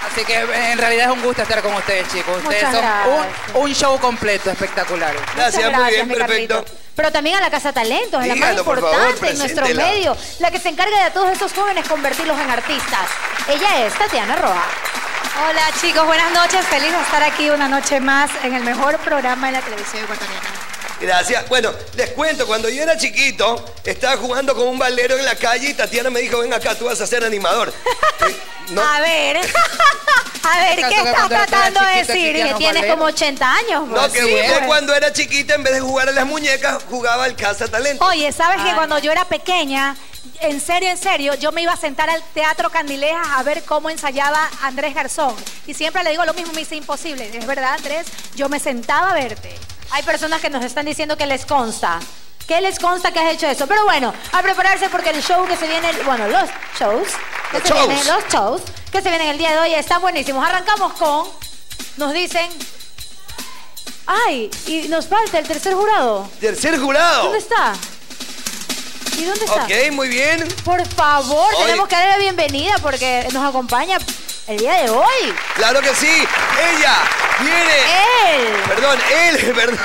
Así que en realidad es un gusto estar con ustedes, chicos. Ustedes Muchas son gracias. un, un show completo, espectacular. Gracias, Muchas muy bien, mi perfecto. Carlito. Pero también a la Casa Talentos, es la más Dígalo, por importante favor, en nuestro preséntela. medio, la que se encarga de a todos estos jóvenes convertirlos en artistas. Ella es Tatiana Roa. Hola chicos, buenas noches. Feliz de estar aquí una noche más en el mejor programa de la televisión ecuatoriana. Gracias. Bueno, les cuento, cuando yo era chiquito, estaba jugando con un balero en la calle y Tatiana me dijo, ven acá, tú vas a ser animador. Eh, no. A ver, a ver, ¿qué estás tratando de decir? Que tienes como ochenta años. No, pues. que Sí, usted pues. cuando era chiquita, en vez de jugar a las muñecas, jugaba al cazatalento. Oye, ¿sabes que cuando yo era pequeña, en serio, en serio, yo me iba a sentar al Teatro Candilejas a ver cómo ensayaba Andrés Garzón? Y siempre le digo lo mismo, me dice imposible. ¿Es verdad, Andrés? Yo me sentaba a verte. Hay personas que nos están diciendo que les consta. ¿Qué les consta que has hecho eso? Pero bueno, a prepararse porque el show que se viene, bueno, los shows, que Los se shows. vienen, los shows que se vienen el día de hoy están buenísimos. Arrancamos con, nos dicen, ay, y nos falta el tercer jurado. Tercer jurado. ¿Dónde está? ¿Y dónde está? Ok, muy bien. Por favor, Oye. tenemos que darle la bienvenida porque nos acompaña el día de hoy. Claro que sí. Ella viene. Él. Perdón, él, perdón.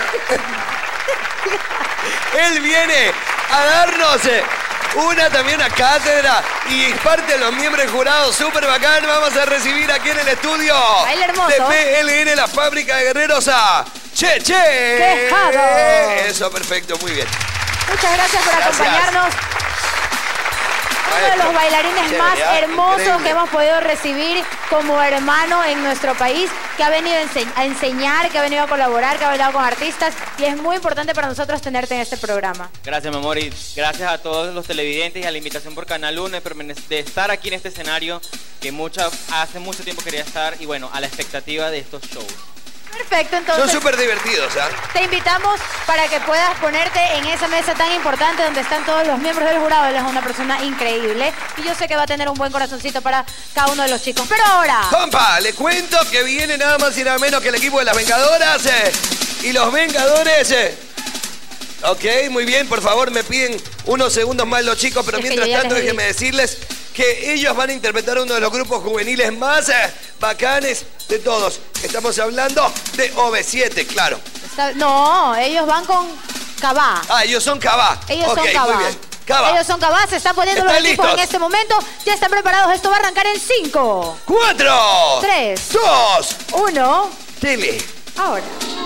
Él viene a darnos eh, una también una cátedra y es parte de los miembros del jurado. Súper bacán. Vamos a recibir aquí en el estudio Baile hermoso. de P L N, la fábrica de guerreros a Che Che. Quejado. Eso, perfecto, muy bien. Muchas gracias por Gracias. acompañarnos. Uno de los bailarines Chévere, más ¿ah? hermosos Increíble. que hemos podido recibir como hermano en nuestro país, que ha venido a, ense- a enseñar, que ha venido a colaborar, que ha bailado con artistas y es muy importante para nosotros tenerte en este programa. Gracias, mi amor, y gracias a todos los televidentes y a la invitación por Canal uno de, permane- de estar aquí en este escenario que mucha, hace mucho tiempo quería estar y bueno, a la expectativa de estos shows. Perfecto, entonces Son súper divertidos, ¿ah? te invitamos para que puedas ponerte en esa mesa tan importante donde están todos los miembros del jurado. Él es una persona increíble y yo sé que va a tener un buen corazoncito para cada uno de los chicos. Pero ahora... Compa, le cuento que viene nada más y nada menos que el equipo de las Vengadoras eh, y los Vengadores. eh. Ok, muy bien, por favor, me piden unos segundos más los chicos, pero Es que mientras yo ya tanto les déjenme decirles que ellos van a interpretar uno de los grupos juveniles más eh, bacanes de todos. Estamos hablando de O V siete, claro. Está- No, ellos van con Cabá. Ah, ellos son Cabá. Ellos Ok, son Cabá. muy bien. Cabá. Ellos son Cabá, se están poniendo los ¿Están equipos listos? en este momento. Ya están preparados. Esto va a arrancar en cinco, Cuatro. tres, Dos. uno. Tele. Ahora.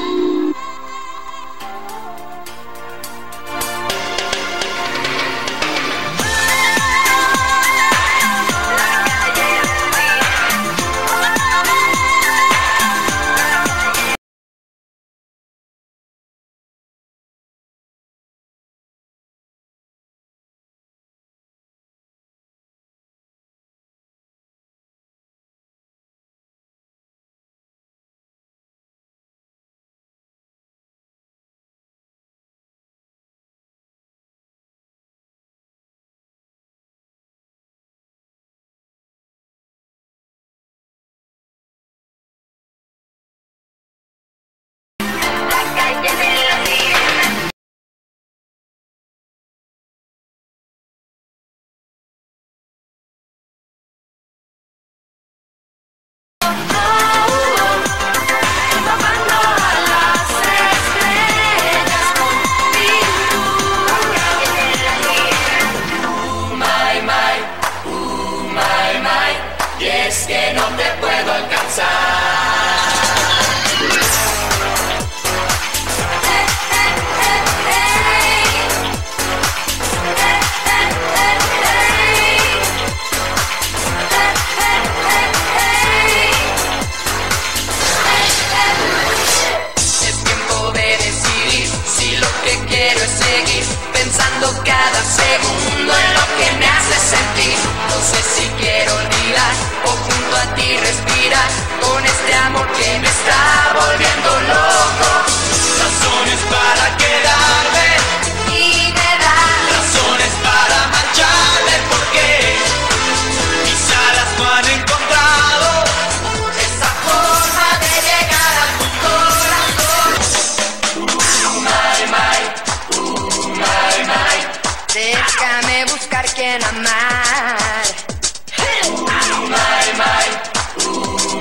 Y es que no te puedo alcanzar. Es tiempo de decidir si lo que quiero es seguir pensando cada segundo en lo que me hace sentir. No sé si quiero olvidar o junto a ti respirar con este amor que me está volviendo loco. Razones para quedarme y me dan razones para marcharme porque mis alas no han encontrado esa forma de llegar a tu corazón. Uh, my, my, uh, my, my. Déjame buscar quien amar. Uh, my, my, uh,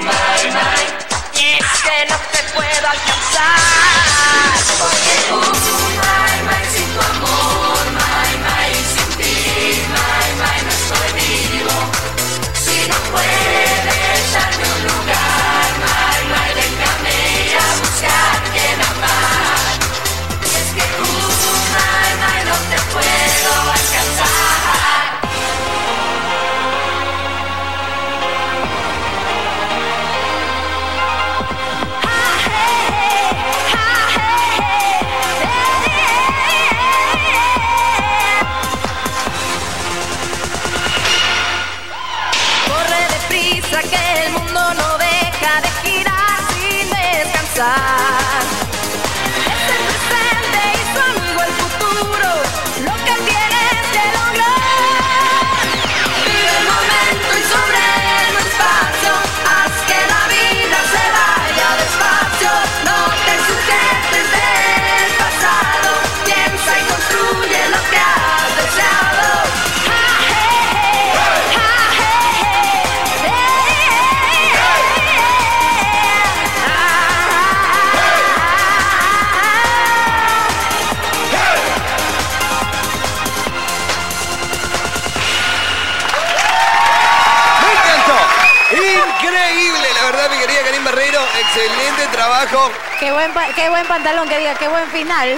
abajo. Qué buen, pa- qué buen pantalón, que diga, qué buen final.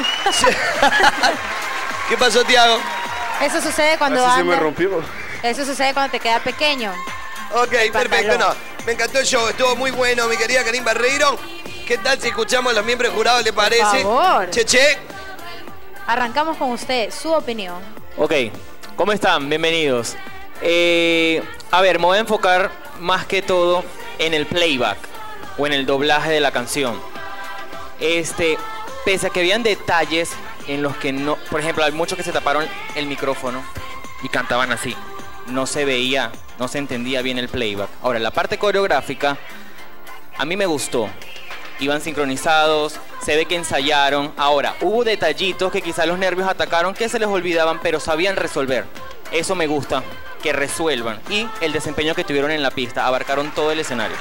¿Qué pasó, Tiago? Eso sucede cuando Así se me andas- rompió. Eso sucede cuando te queda pequeño. Ok, El perfecto. pantalón. No, me encantó el show, estuvo muy bueno, mi querida Karim Barreiro. ¿Qué tal si escuchamos a los miembros jurados, le parece? Por favor. Cheche. Arrancamos con usted, su opinión. Ok, ¿cómo están? Bienvenidos. Eh, a ver, me voy a enfocar más que todo en el playback o en el doblaje de la canción. Este, pese a que habían detalles en los que no, por ejemplo, hay muchos que se taparon el micrófono y cantaban así. No se veía, no se entendía bien el playback. Ahora, la parte coreográfica, a mí me gustó. Iban sincronizados, se ve que ensayaron. Ahora, hubo detallitos que quizás los nervios atacaron que se les olvidaban, pero sabían resolver. Eso me gusta, que resuelvan. Y el desempeño que tuvieron en la pista, abarcaron todo el escenario.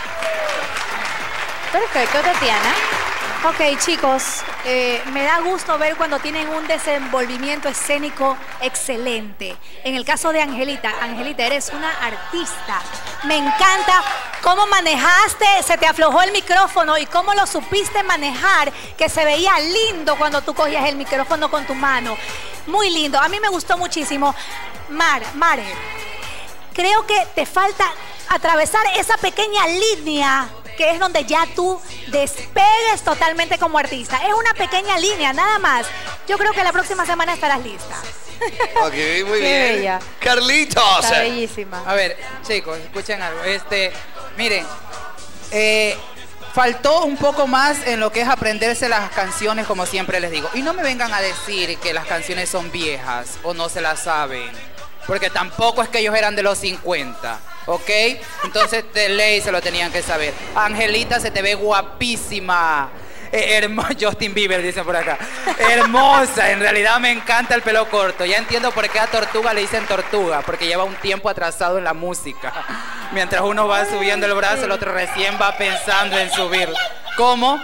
Perfecto, Tatiana. Ok, chicos, eh, me da gusto ver cuando tienen un desenvolvimiento escénico excelente. En el caso de Angelita, Angelita, eres una artista. Me encanta cómo manejaste, se te aflojó el micrófono y cómo lo supiste manejar, que se veía lindo cuando tú cogías el micrófono con tu mano. Muy lindo, a mí me gustó muchísimo. Mar, Mare, creo que te falta atravesar esa pequeña línea que es donde ya tú despegues totalmente como artista. Es una pequeña línea, nada más. Yo creo que la próxima semana estarás lista. Ok, muy Qué bien. bella. Carlitos. Está bellísima. A ver, chicos, escuchen algo. Este, miren, eh, faltó un poco más en lo que es aprenderse las canciones, como siempre les digo. Y no me vengan a decir que las canciones son viejas o no se las saben. Porque tampoco es que ellos eran de los cincuenta. ¿Ok? Entonces de ley se lo tenían que saber. Angelita, se te ve guapísima. Eh, hermo- Justin Bieber, dicen por acá. Hermosa, en realidad me encanta el pelo corto. Ya entiendo por qué a Tortuga le dicen Tortuga, porque lleva un tiempo atrasado en la música. Mientras uno va subiendo el brazo, el otro recién va pensando en subir. ¿Cómo?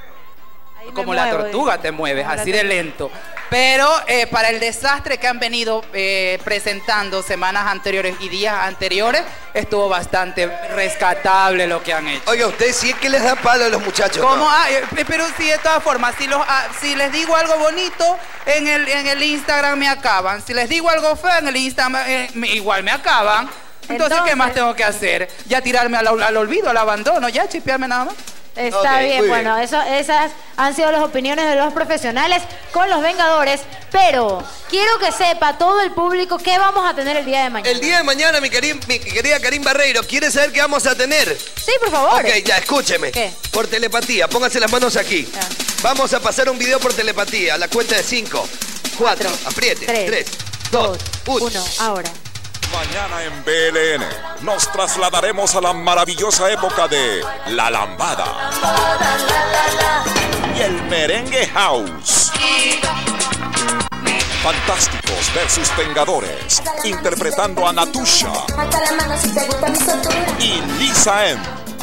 Como la muevo, tortuga dice. te mueves, Como la así de tortuga. lento. Pero eh, para el desastre que han venido eh, presentando semanas anteriores y días anteriores, estuvo bastante rescatable lo que han hecho. Oiga, usted sí es que les da palo a los muchachos. ¿Cómo? ¿no? Ah, eh, pero sí, de todas formas, si, los, ah, si les digo algo bonito, en el, en el Instagram me acaban. Si les digo algo feo, en el Instagram eh, me- igual me acaban. Entonces, Entonces- ¿qué más tengo que hacer? Ya tirarme al, al olvido, al abandono, ya chipearme nada más. Está Ok, bien, muy bueno, eso, esas han sido las opiniones de los profesionales con los Vengadores, pero quiero que sepa todo el público qué vamos a tener el día de mañana. El día de mañana, mi, queri- mi querida Karim Barreiro, ¿quiere saber qué vamos a tener? Sí, por favor. Ok, ya, escúcheme. ¿Qué? Por telepatía, pónganse las manos aquí. Vamos a pasar un video por telepatía, a la cuenta de cinco, cuatro, apriete, tres, tres, dos, uno, ahora. Mañana en B L N nos trasladaremos a la maravillosa época de La Lambada y el Merengue House. Fantásticos versus Vengadores, interpretando a Natusha y Lisa M.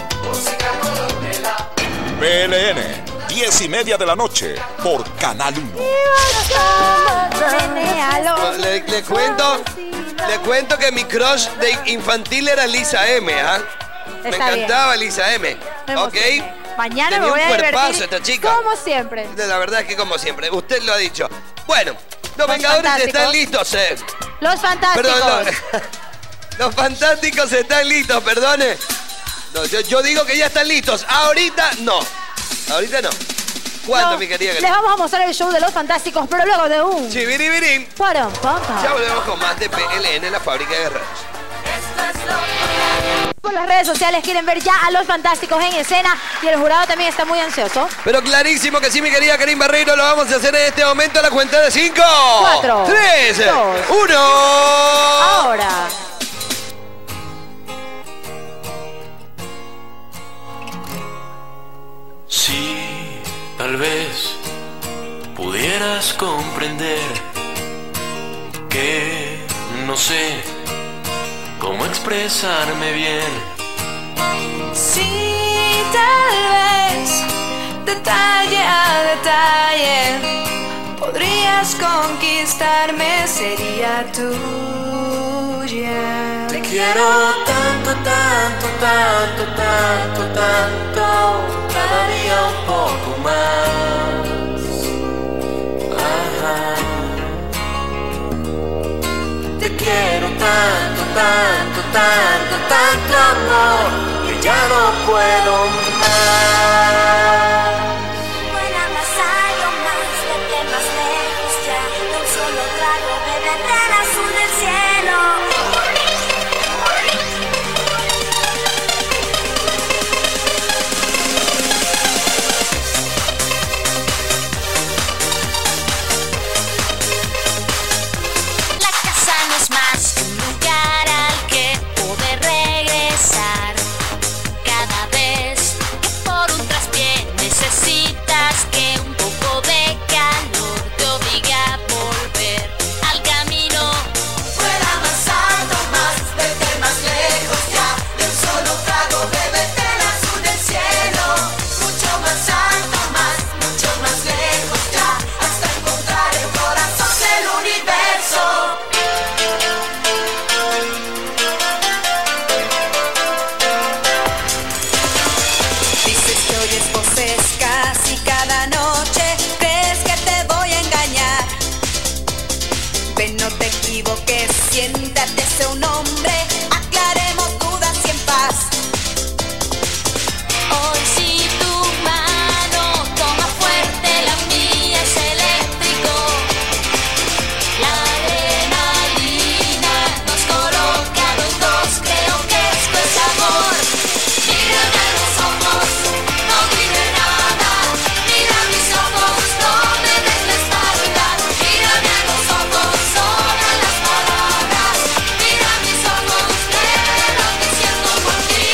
B L N, diez y media de la noche, por Canal uno. Le, le cuento, le cuento que mi crush de infantil era Lisa M, ¿ah? Me Está bien. encantaba Lisa M, Me ¿ok? Mañana Tenía me voy un a cuerpazo divertir esta chica. como siempre. La verdad es que como siempre, usted lo ha dicho. Bueno, los, Los Vengadores fantásticos. están listos, eh. Los fantásticos. Perdón, no. Los fantásticos están listos, perdone. No, yo, yo digo que ya están listos. Ahorita no. Ahorita no. ¿Cuándo, No, mi querida? les vamos a mostrar el show de los fantásticos, pero luego de un... Chiviribirim. Param, pam, pam. Ya volvemos con más de P L N, la fábrica de guerreros. Por las redes sociales quieren ver ya a los fantásticos en escena y el jurado también está muy ansioso. Pero clarísimo que sí, mi querida Karim Barreiro, lo vamos a hacer en este momento a la cuenta de cinco, Cuatro, tres, dos, uno. Ahora. Si tal vez pudieras comprender que no sé cómo expresarme bien. Sí, tal vez, detalle a detalle, podrías conquistarme, sería tuya. Te quiero tanto, tanto, tanto, tanto, tanto, cada día un poco más. Ajá. Te quiero tanto, tanto, tanto, tanto amor, que ya no puedo más. Vuela más algo más, vete más lejos ya. De un solo trago, bébete el azul del cielo. La casa no es más que un lugar al que poder regresar. Cada vez que por un traspié necesitas que un poco de calor te obligue a volver al camino. Vuela más alto, más, vete más lejos ya. De un solo trago, bébete el azul del cielo. Mucho más alto, más, mucho más lejos ya. Hasta encontrar el corazón del universo. Dices que oyes voces casi cada noche, crees que te voy a engañar. Ven, no te equivoques, siéntate, sé un hombre, aclaremos dudas y en paz. Hoy si tu mano toma fuerte, la mía es eléctrico. La adrenalina nos coloca a los dos, creo que esto es amor. Mírame a los ojos, no diré nada. Mira mis ojos, no me dejes hablar. Mírame a los ojos, sobran las palabras. Mira mis ojos, ve lo que siento por ti.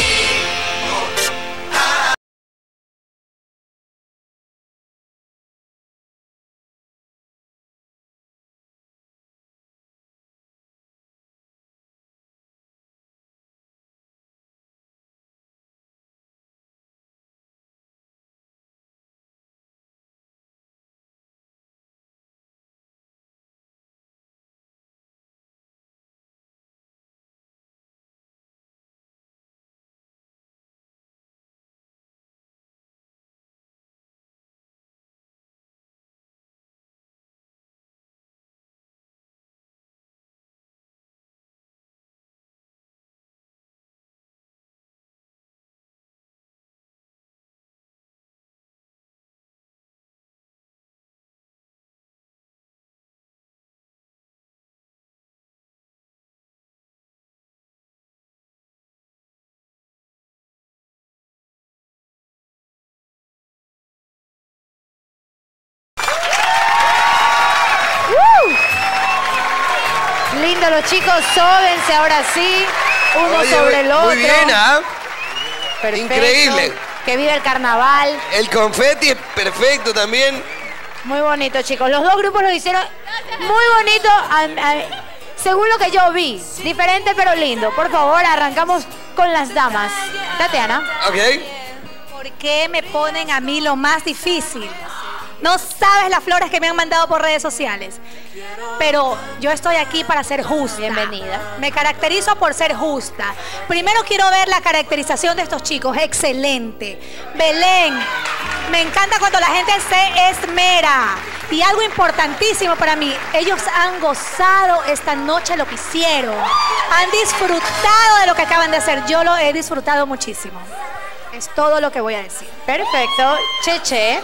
Lindo los chicos, sóbense ahora sí, uno Oye, sobre el otro. Muy bien, ¿ah? Perfecto. Increíble. Que viva el carnaval. El confeti es perfecto también. Muy bonito, chicos. Los dos grupos lo hicieron muy bonito, a- a- según lo que yo vi. Diferente pero lindo. Por favor, arrancamos con las damas. Tatiana. Ok. ¿Por qué me ponen a mí lo más difícil? No sabes las flores que me han mandado por redes sociales. Pero yo estoy aquí para ser justa. Bienvenida. Me caracterizo por ser justa. Primero quiero ver la caracterización de estos chicos. Excelente. Belén, me encanta cuando la gente se esmera. Y algo importantísimo para mí, ellos han gozado esta noche lo que hicieron. Han disfrutado de lo que acaban de hacer. Yo lo he disfrutado muchísimo. Es todo lo que voy a decir. Perfecto. Cheche.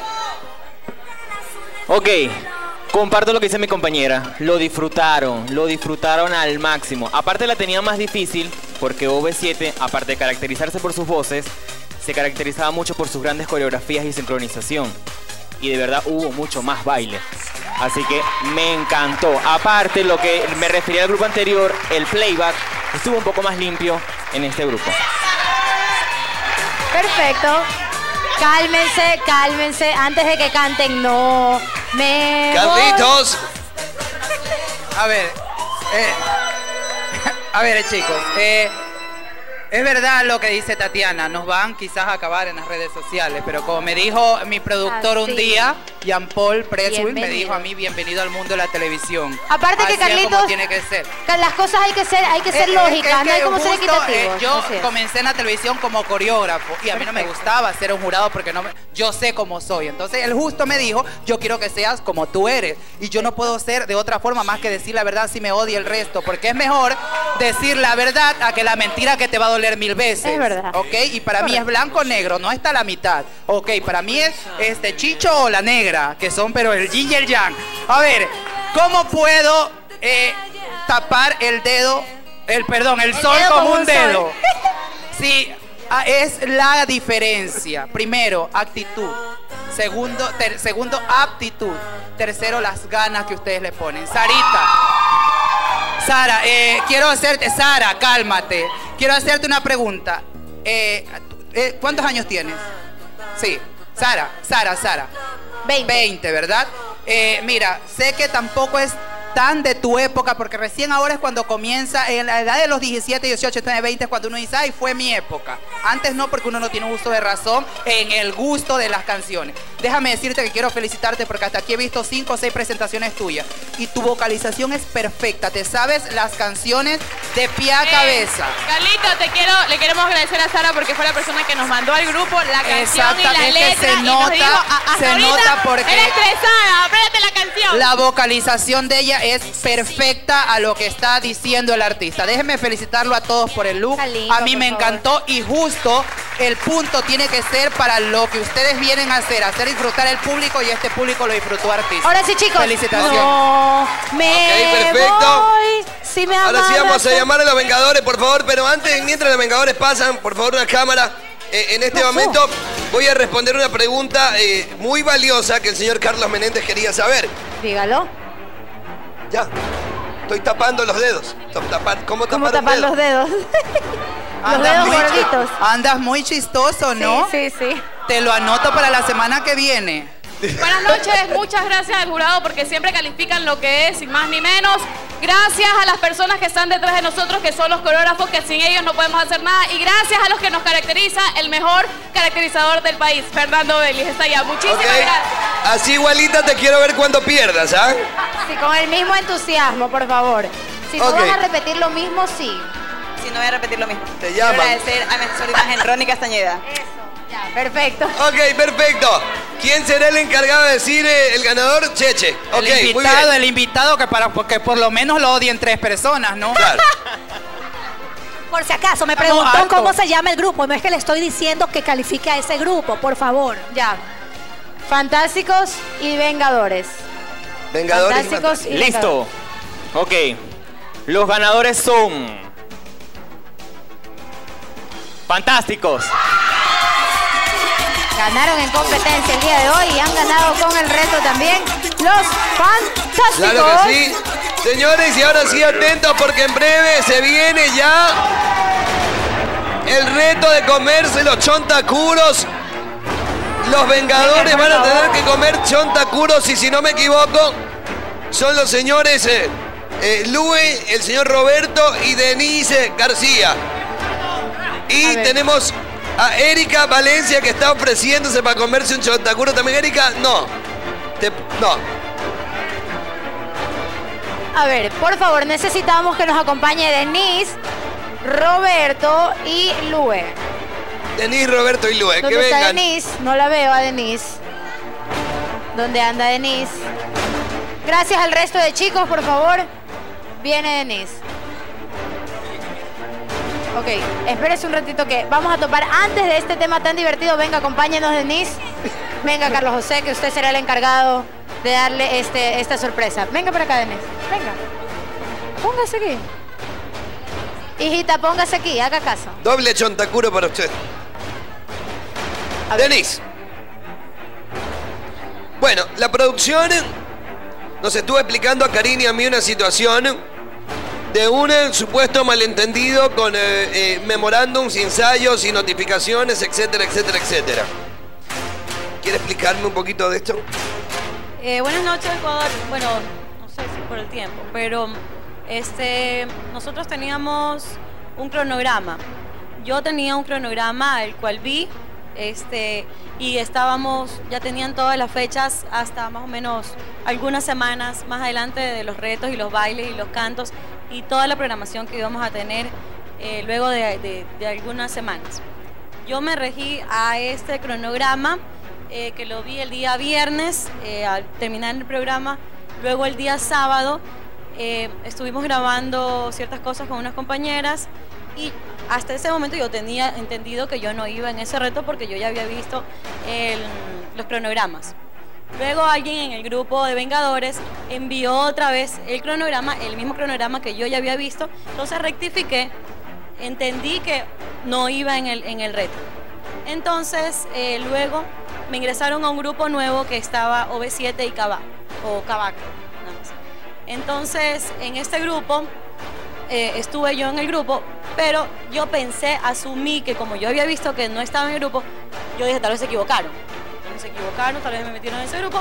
Ok, comparto lo que dice mi compañera. Lo disfrutaron, lo disfrutaron al máximo. Aparte la tenía más difícil porque O V siete, aparte de caracterizarse por sus voces, se caracterizaba mucho por sus grandes coreografías y sincronización. Y de verdad hubo mucho más baile. Así que me encantó. Aparte, lo que me refería al grupo anterior, el playback, estuvo un poco más limpio en este grupo. Perfecto. Cálmense, cálmense. Antes de que canten, no. Me. Carlitos. A ver, eh, a ver, chicos, eh, Es verdad lo que dice Tatiana, nos van quizás a acabar en las redes sociales, pero como me dijo mi productor Ah, un sí. día, Jean-Paul Preswell, me Bienvenido. dijo a mí, bienvenido al mundo de la televisión. Aparte que Así es como Carlitos, tiene que ser. que las cosas hay que ser, hay que ser Es- lógicas, es que no hay como ser justo, equitativos. eh, yo Así es. comencé en la televisión como coreógrafo y a mí no me Perfecto. gustaba ser un jurado porque no me- yo sé cómo soy. Entonces él justo me dijo, yo quiero que seas como tú eres. Y yo no puedo ser de otra forma más que decir la verdad si me odia el resto. Porque es mejor decir la verdad a que la mentira que te va a doler mil veces. Es verdad. ¿Ok? Y para mí es blanco o negro, no está a la mitad. Ok, para mí es este Chicho o la negra, que son pero el yin y el yang. A ver, ¿cómo puedo eh, tapar el dedo, el perdón, el, El sol dedo con con un un dedo? sol. Sí, ah, es la diferencia. Primero, actitud. Segundo, ter- segundo, aptitud. Tercero, las ganas que ustedes le ponen. Sarita. Sara, eh, quiero hacerte, Sara, cálmate. Quiero hacerte una pregunta. Eh, eh, ¿Cuántos años tienes? Sí, Sara, Sara, Sara. veinte. veinte, ¿verdad? Eh, mira, sé que tampoco es tan de tu época, porque recién ahora es cuando comienza, en la edad de los diecisiete, dieciocho, diecinueve, veinte, es cuando uno dice, ay, fue mi época. Antes no, porque uno no tiene uso de razón en el gusto de las canciones. Déjame decirte que quiero felicitarte porque hasta aquí he visto cinco o seis presentaciones tuyas y tu vocalización es perfecta. Te sabes las canciones de pie a Eh, cabeza. Carlito, te quiero, le queremos agradecer a Sara porque fue la persona que nos mandó al grupo la canción y la Exactamente, letra. se y nos nota, dijo, "A- hasta se ahorita nota porque- era estresada, apréndete la canción. La vocalización de ella es perfecta a lo que está diciendo el artista. Déjenme felicitarlo a todos por el look. Lindo, A mí por me favor. encantó y justo el punto tiene que ser para lo que ustedes vienen a hacer, hacer disfrutar el público y este público lo disfrutó artista. Ahora sí, chicos. Felicitaciones. No me Ok, perfecto. voy. Si me Ahora sí vamos a amaras, llamar a los Vengadores, por favor, pero antes, mientras los Vengadores pasan, por favor, una cámara. Eh, en este pasó? momento voy a responder una pregunta eh, muy valiosa que el señor Carlos Menéndez quería saber. Dígalo. Ya, estoy tapando los dedos. Estoy tapar- ¿Cómo tapar ¿Cómo un tapar dedo? los dedos? los Andas dedos muy chi- gorditos. Andas muy chistoso, ¿no? Sí, sí, sí. Te lo anoto para la semana que viene. Buenas noches, muchas gracias al jurado porque siempre califican lo que es, sin más ni menos. Gracias a las personas que están detrás de nosotros, que son los coreógrafos, que sin ellos no podemos hacer nada. Y gracias a los que nos caracteriza, el mejor caracterizador del país, Fernando Vélez. Está allá. Muchísimas Ok. gracias. Así igualita te quiero ver cuando pierdas, ¿ah? Sí, con el mismo entusiasmo, por favor. Si Ok. no vas a repetir lo mismo, sí. Si no voy a repetir lo mismo. Te Quiero llaman. agradecer a mi asesor de imagen, Ronnie Castañeda. Ya, perfecto. Ok, perfecto. ¿Quién será el encargado de decir eh, el ganador? Cheche. Ok, el muy invitado, bien. el invitado que para porque por lo menos lo odien tres personas, ¿no? Claro. Por si acaso, me Estamos preguntó hartos. cómo se llama el grupo. No es que le estoy diciendo que califique a ese grupo, por favor. Ya. Fantásticos y Vengadores. Vengadores. y Fantásticos y Listo. Ok. Los ganadores son... Fantásticos. Ganaron en competencia el día de hoy y han ganado con el reto también los Fantásticos. Claro que sí. Señores, y ahora sí atentos porque en breve se viene ya el reto de comerse los chontacuros. Los Vengadores van a tener que comer chontacuros y si no me equivoco son los señores eh, eh, Lue, el señor Roberto y Denise García. Y tenemos a Erika Valencia que está ofreciéndose para comerse un chontacuro también. Erika, no. Te- no. A ver, por favor, necesitamos que nos acompañe Denise, Roberto y Lue. Denise, Roberto y Lue, que ¿Dónde está vengan. Denise? No la veo a Denise. ¿Dónde anda Denise? Gracias al resto de chicos, por favor. Viene Denise. Ok, espérese un ratito que vamos a topar antes de este tema tan divertido. Venga, acompáñenos, Denise. Venga, Carlos José, que usted será el encargado de darle este, esta sorpresa. Venga para acá, Denise. Venga. Póngase aquí. Hijita, póngase aquí, haga caso. Doble chontacuro para usted. Denise. Bueno, la producción nos estuvo explicando a Karine y a mí una situación de un eh, supuesto malentendido con eh, eh, memorándums, ensayos y notificaciones, etcétera, etcétera, etcétera. ¿Quiere explicarme un poquito de esto? Eh, buenas noches, Ecuador. Bueno, no sé si por el tiempo, pero este, nosotros teníamos un cronograma. yo tenía un cronograma el cual vi, este, y estábamos, ya tenían todas las fechas hasta más o menos algunas semanas más adelante de los retos y los bailes y los cantos y toda la programación que íbamos a tener eh, luego de, de, de algunas semanas. Yo me regí a este cronograma eh, que lo vi el día viernes eh, al terminar el programa. Luego el día sábado eh, estuvimos grabando ciertas cosas con unas compañeras y hasta ese momento yo tenía entendido que yo no iba en ese reto porque yo ya había visto el, los cronogramas. Luego alguien en el grupo de Vengadores envió otra vez el cronograma, el mismo cronograma que yo ya había visto, entonces rectifiqué, entendí que no iba en el, en el reto. Entonces eh, luego me ingresaron a un grupo nuevo que estaba O V siete y Cava, o Cavaca, nada más. Entonces en este grupo eh, estuve yo en el grupo, pero yo pensé, asumí que como yo había visto que no estaba en el grupo, yo dije tal vez se equivocaron. Se equivocaron, tal vez me metieron en ese grupo.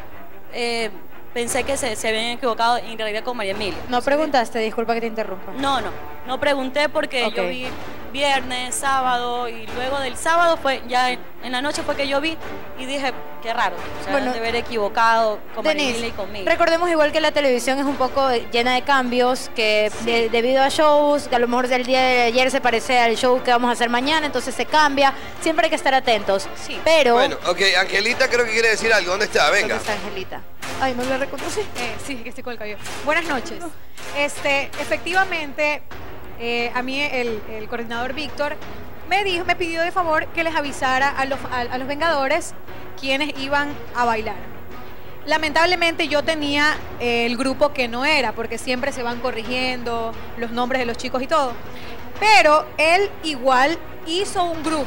Eh, pensé que se, se habían equivocado en realidad con María Emilia. ¿No preguntaste? Disculpa que te interrumpa. No, no, no pregunté porque Ok. yo vi viernes, sábado y luego del sábado fue, ya en, en la noche fue que yo vi y dije, qué raro, o sea, Bueno, de haber equivocado con María Denise, Emilia y conmigo. recordemos igual que la televisión es un poco llena de cambios, que de- debido a shows, que a lo mejor del día de ayer se parece al show que vamos a hacer mañana, entonces se cambia, siempre hay que estar atentos. Pero... Bueno, ok, Angelita creo que quiere decir algo. ¿Dónde está? Venga. ¿Dónde está Angelita? Ay, no la reconocí. Eh, sí, que estoy con el cabello. Buenas noches. Este, efectivamente, eh, a mí el, el coordinador Víctor me dijo, me pidió de favor que les avisara a los, a, a los Vengadores quienes iban a bailar. Lamentablemente yo tenía eh, el grupo que no era, porque siempre se van corrigiendo los nombres de los chicos y todo. Pero él igual hizo un grupo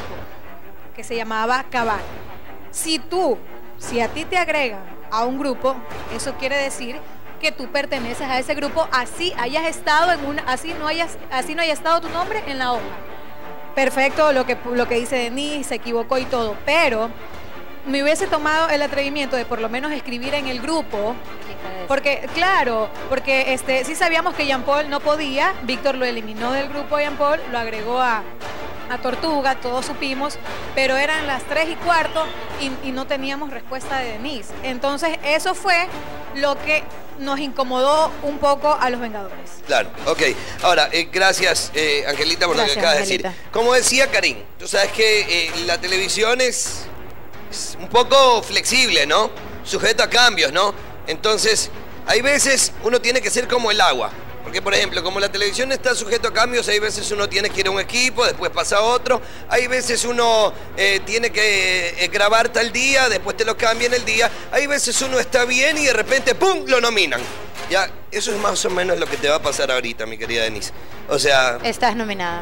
que se llamaba Cabal. Si tú, si a ti te agregan a un grupo, eso quiere decir que tú perteneces a ese grupo, así hayas estado en una, así no hayas, así no haya estado tu nombre en la hoja. Perfecto, lo que, lo que dice Denise, se equivocó y todo, pero me hubiese tomado el atrevimiento de por lo menos escribir en el grupo, porque, claro, porque este, sí sabíamos que Jean Paul no podía, Víctor lo eliminó del grupo Jean Paul, lo agregó a, a Tortuga, todos supimos, pero eran las tres y cuarto y, y no teníamos respuesta de Denise. Entonces eso fue lo que nos incomodó un poco a los Vengadores. Claro, ok. Ahora, eh, gracias, eh, Angelita, por Gracias, lo que acabas Angelita. de decir. Como decía Karim, tú sabes que eh, la televisión es, es un poco flexible, ¿no? Sujeto a cambios, ¿no? Entonces, hay veces uno tiene que ser como el agua. Porque, por ejemplo, como la televisión está sujeto a cambios, hay veces uno tiene que ir a un equipo, después pasa a otro. Hay veces uno eh, tiene que eh, grabar tal día, después te lo cambian el día. Hay veces uno está bien y de repente, ¡pum!, lo nominan. Ya, eso es más o menos lo que te va a pasar ahorita, mi querida Denise. O sea... Estás nominada.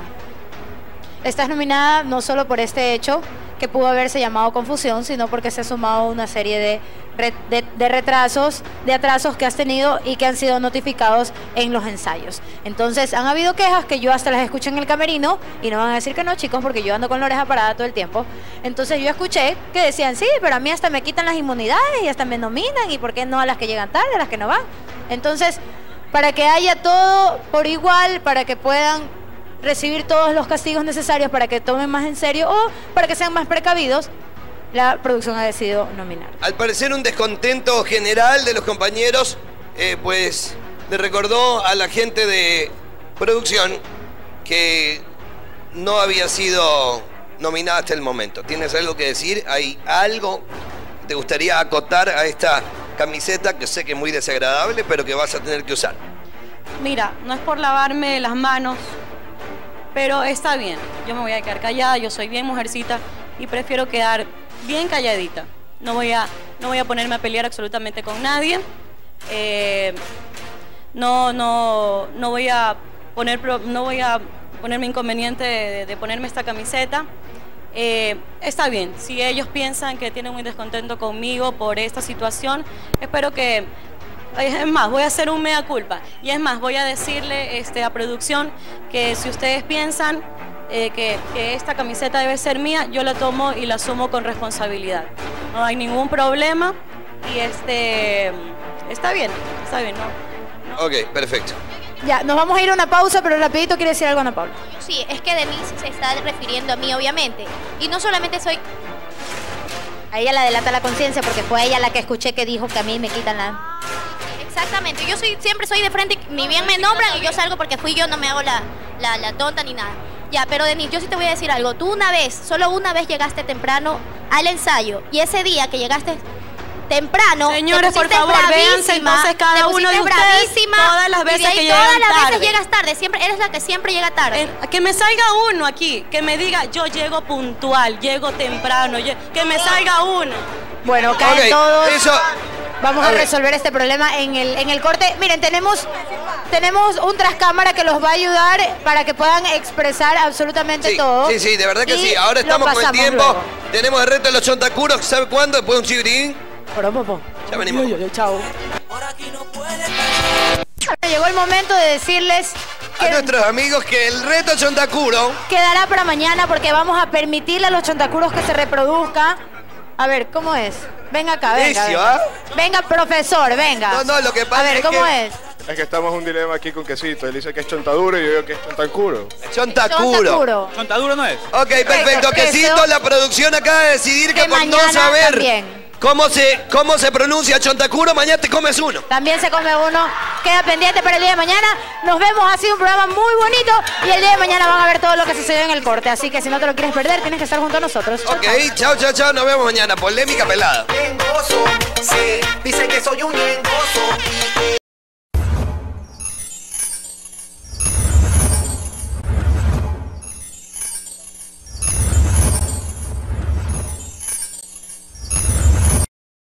Estás nominada no solo por este hecho, que pudo haberse llamado confusión, sino porque se ha sumado una serie de, re- de, de retrasos, de atrasos que has tenido y que han sido notificados en los ensayos. Entonces, han habido quejas que yo hasta las escuché en el camerino y no van a decir que no, chicos, porque yo ando con la oreja parada todo el tiempo. Entonces, yo escuché que decían, sí, pero a mí hasta me quitan las inmunidades y hasta me nominan y por qué no a las que llegan tarde, a las que no van. Entonces, para que haya todo por igual, para que puedan recibir todos los castigos necesarios para que tomen más en serio o para que sean más precavidos, la producción ha decidido nominar. Al parecer un descontento general de los compañeros, eh, pues le recordó a la gente de producción que no había sido nominada hasta el momento. ¿Tienes algo que decir? ¿Hay algo que te gustaría acotar a esta camiseta que sé que es muy desagradable, pero que vas a tener que usar? Mira, no es por lavarme las manos, pero está bien. Yo me voy a quedar callada, yo soy bien mujercita y prefiero quedar bien calladita. No voy a, no voy a ponerme a pelear absolutamente con nadie. Eh, no, no, no voy a poner, pro- no voy a ponerme inconveniente de, de ponerme esta camiseta. Eh, está bien, si ellos piensan que tienen un descontento conmigo por esta situación, espero que... Es más, voy a hacer un mea culpa. Y es más, voy a decirle este, a producción que si ustedes piensan eh, que, que esta camiseta debe ser mía, yo la tomo y la asumo con responsabilidad. No hay ningún problema y este está bien, está bien, ¿no? Ok, perfecto. Ya, nos vamos a ir a una pausa, pero rapidito quiere decir algo Ana Paula. Sí, es que Denise se está refiriendo a mí, obviamente. Y no solamente soy... A ella la delata la conciencia porque fue ella la que escuché que dijo que a mí me quitan la... Exactamente, yo soy siempre soy de frente, ni bien me nombran y yo salgo porque fui yo, no me hago la, la, la tonta ni nada. Ya, pero Denise, yo sí te voy a decir algo. Tú una vez, solo una vez llegaste temprano al ensayo y ese día que llegaste temprano, Señores, te por favor, bravísima, véanse entonces cada te uno de pusiste ustedes bravísima, todas las y de veces ahí que todas llegan las tarde. veces llegas tarde, siempre eres la que siempre llega tarde. Eh, que me salga uno aquí, que me diga yo llego puntual, llego temprano, lle- que me salga uno. Bueno, caen Ok, todos. eso- Vamos a a, ver. resolver este problema en el, en el corte. Miren, tenemos, tenemos un trascámara que los va a ayudar para que puedan expresar absolutamente Sí, todo. sí, sí, de verdad que Y sí. Ahora lo estamos con el pasamos tiempo. luego. Tenemos el reto de los chontacuros. ¿Sabe cuándo? Después de un chivirín. Ya venimos. Chao. Llegó el momento de decirles A nuestros amigos que el reto chontacuro. quedará para mañana porque vamos a permitirle a los chontacuros que se reproduzcan. A ver, ¿cómo es? Venga acá, venga. Necio, Venga, ¿ah? venga profesor, venga. No, no, lo que pasa A ver, es ¿cómo que- es? Es que estamos en un dilema aquí con Quesito. Él dice que es chontaduro y yo digo que es chontacuro. Chontacuro. Chontacuro. Chontaduro no es. Ok, perfecto. Eso, Quesito, eso. la producción acaba de decidir que, Que por no mañana saber también. cómo se, cómo se pronuncia chontacuro, mañana te comes uno. También se come uno. Queda pendiente para el día de mañana. Nos vemos. Ha sido un programa muy bonito. Y el día de mañana van a ver todo lo que sucedió en el corte. Así que si no te lo quieres perder, tienes que estar junto a nosotros. Chao, Ok, chao, chao, chao. Nos vemos mañana. Polémica pelada. Ñengoso, sí, dice que soy un ñengoso.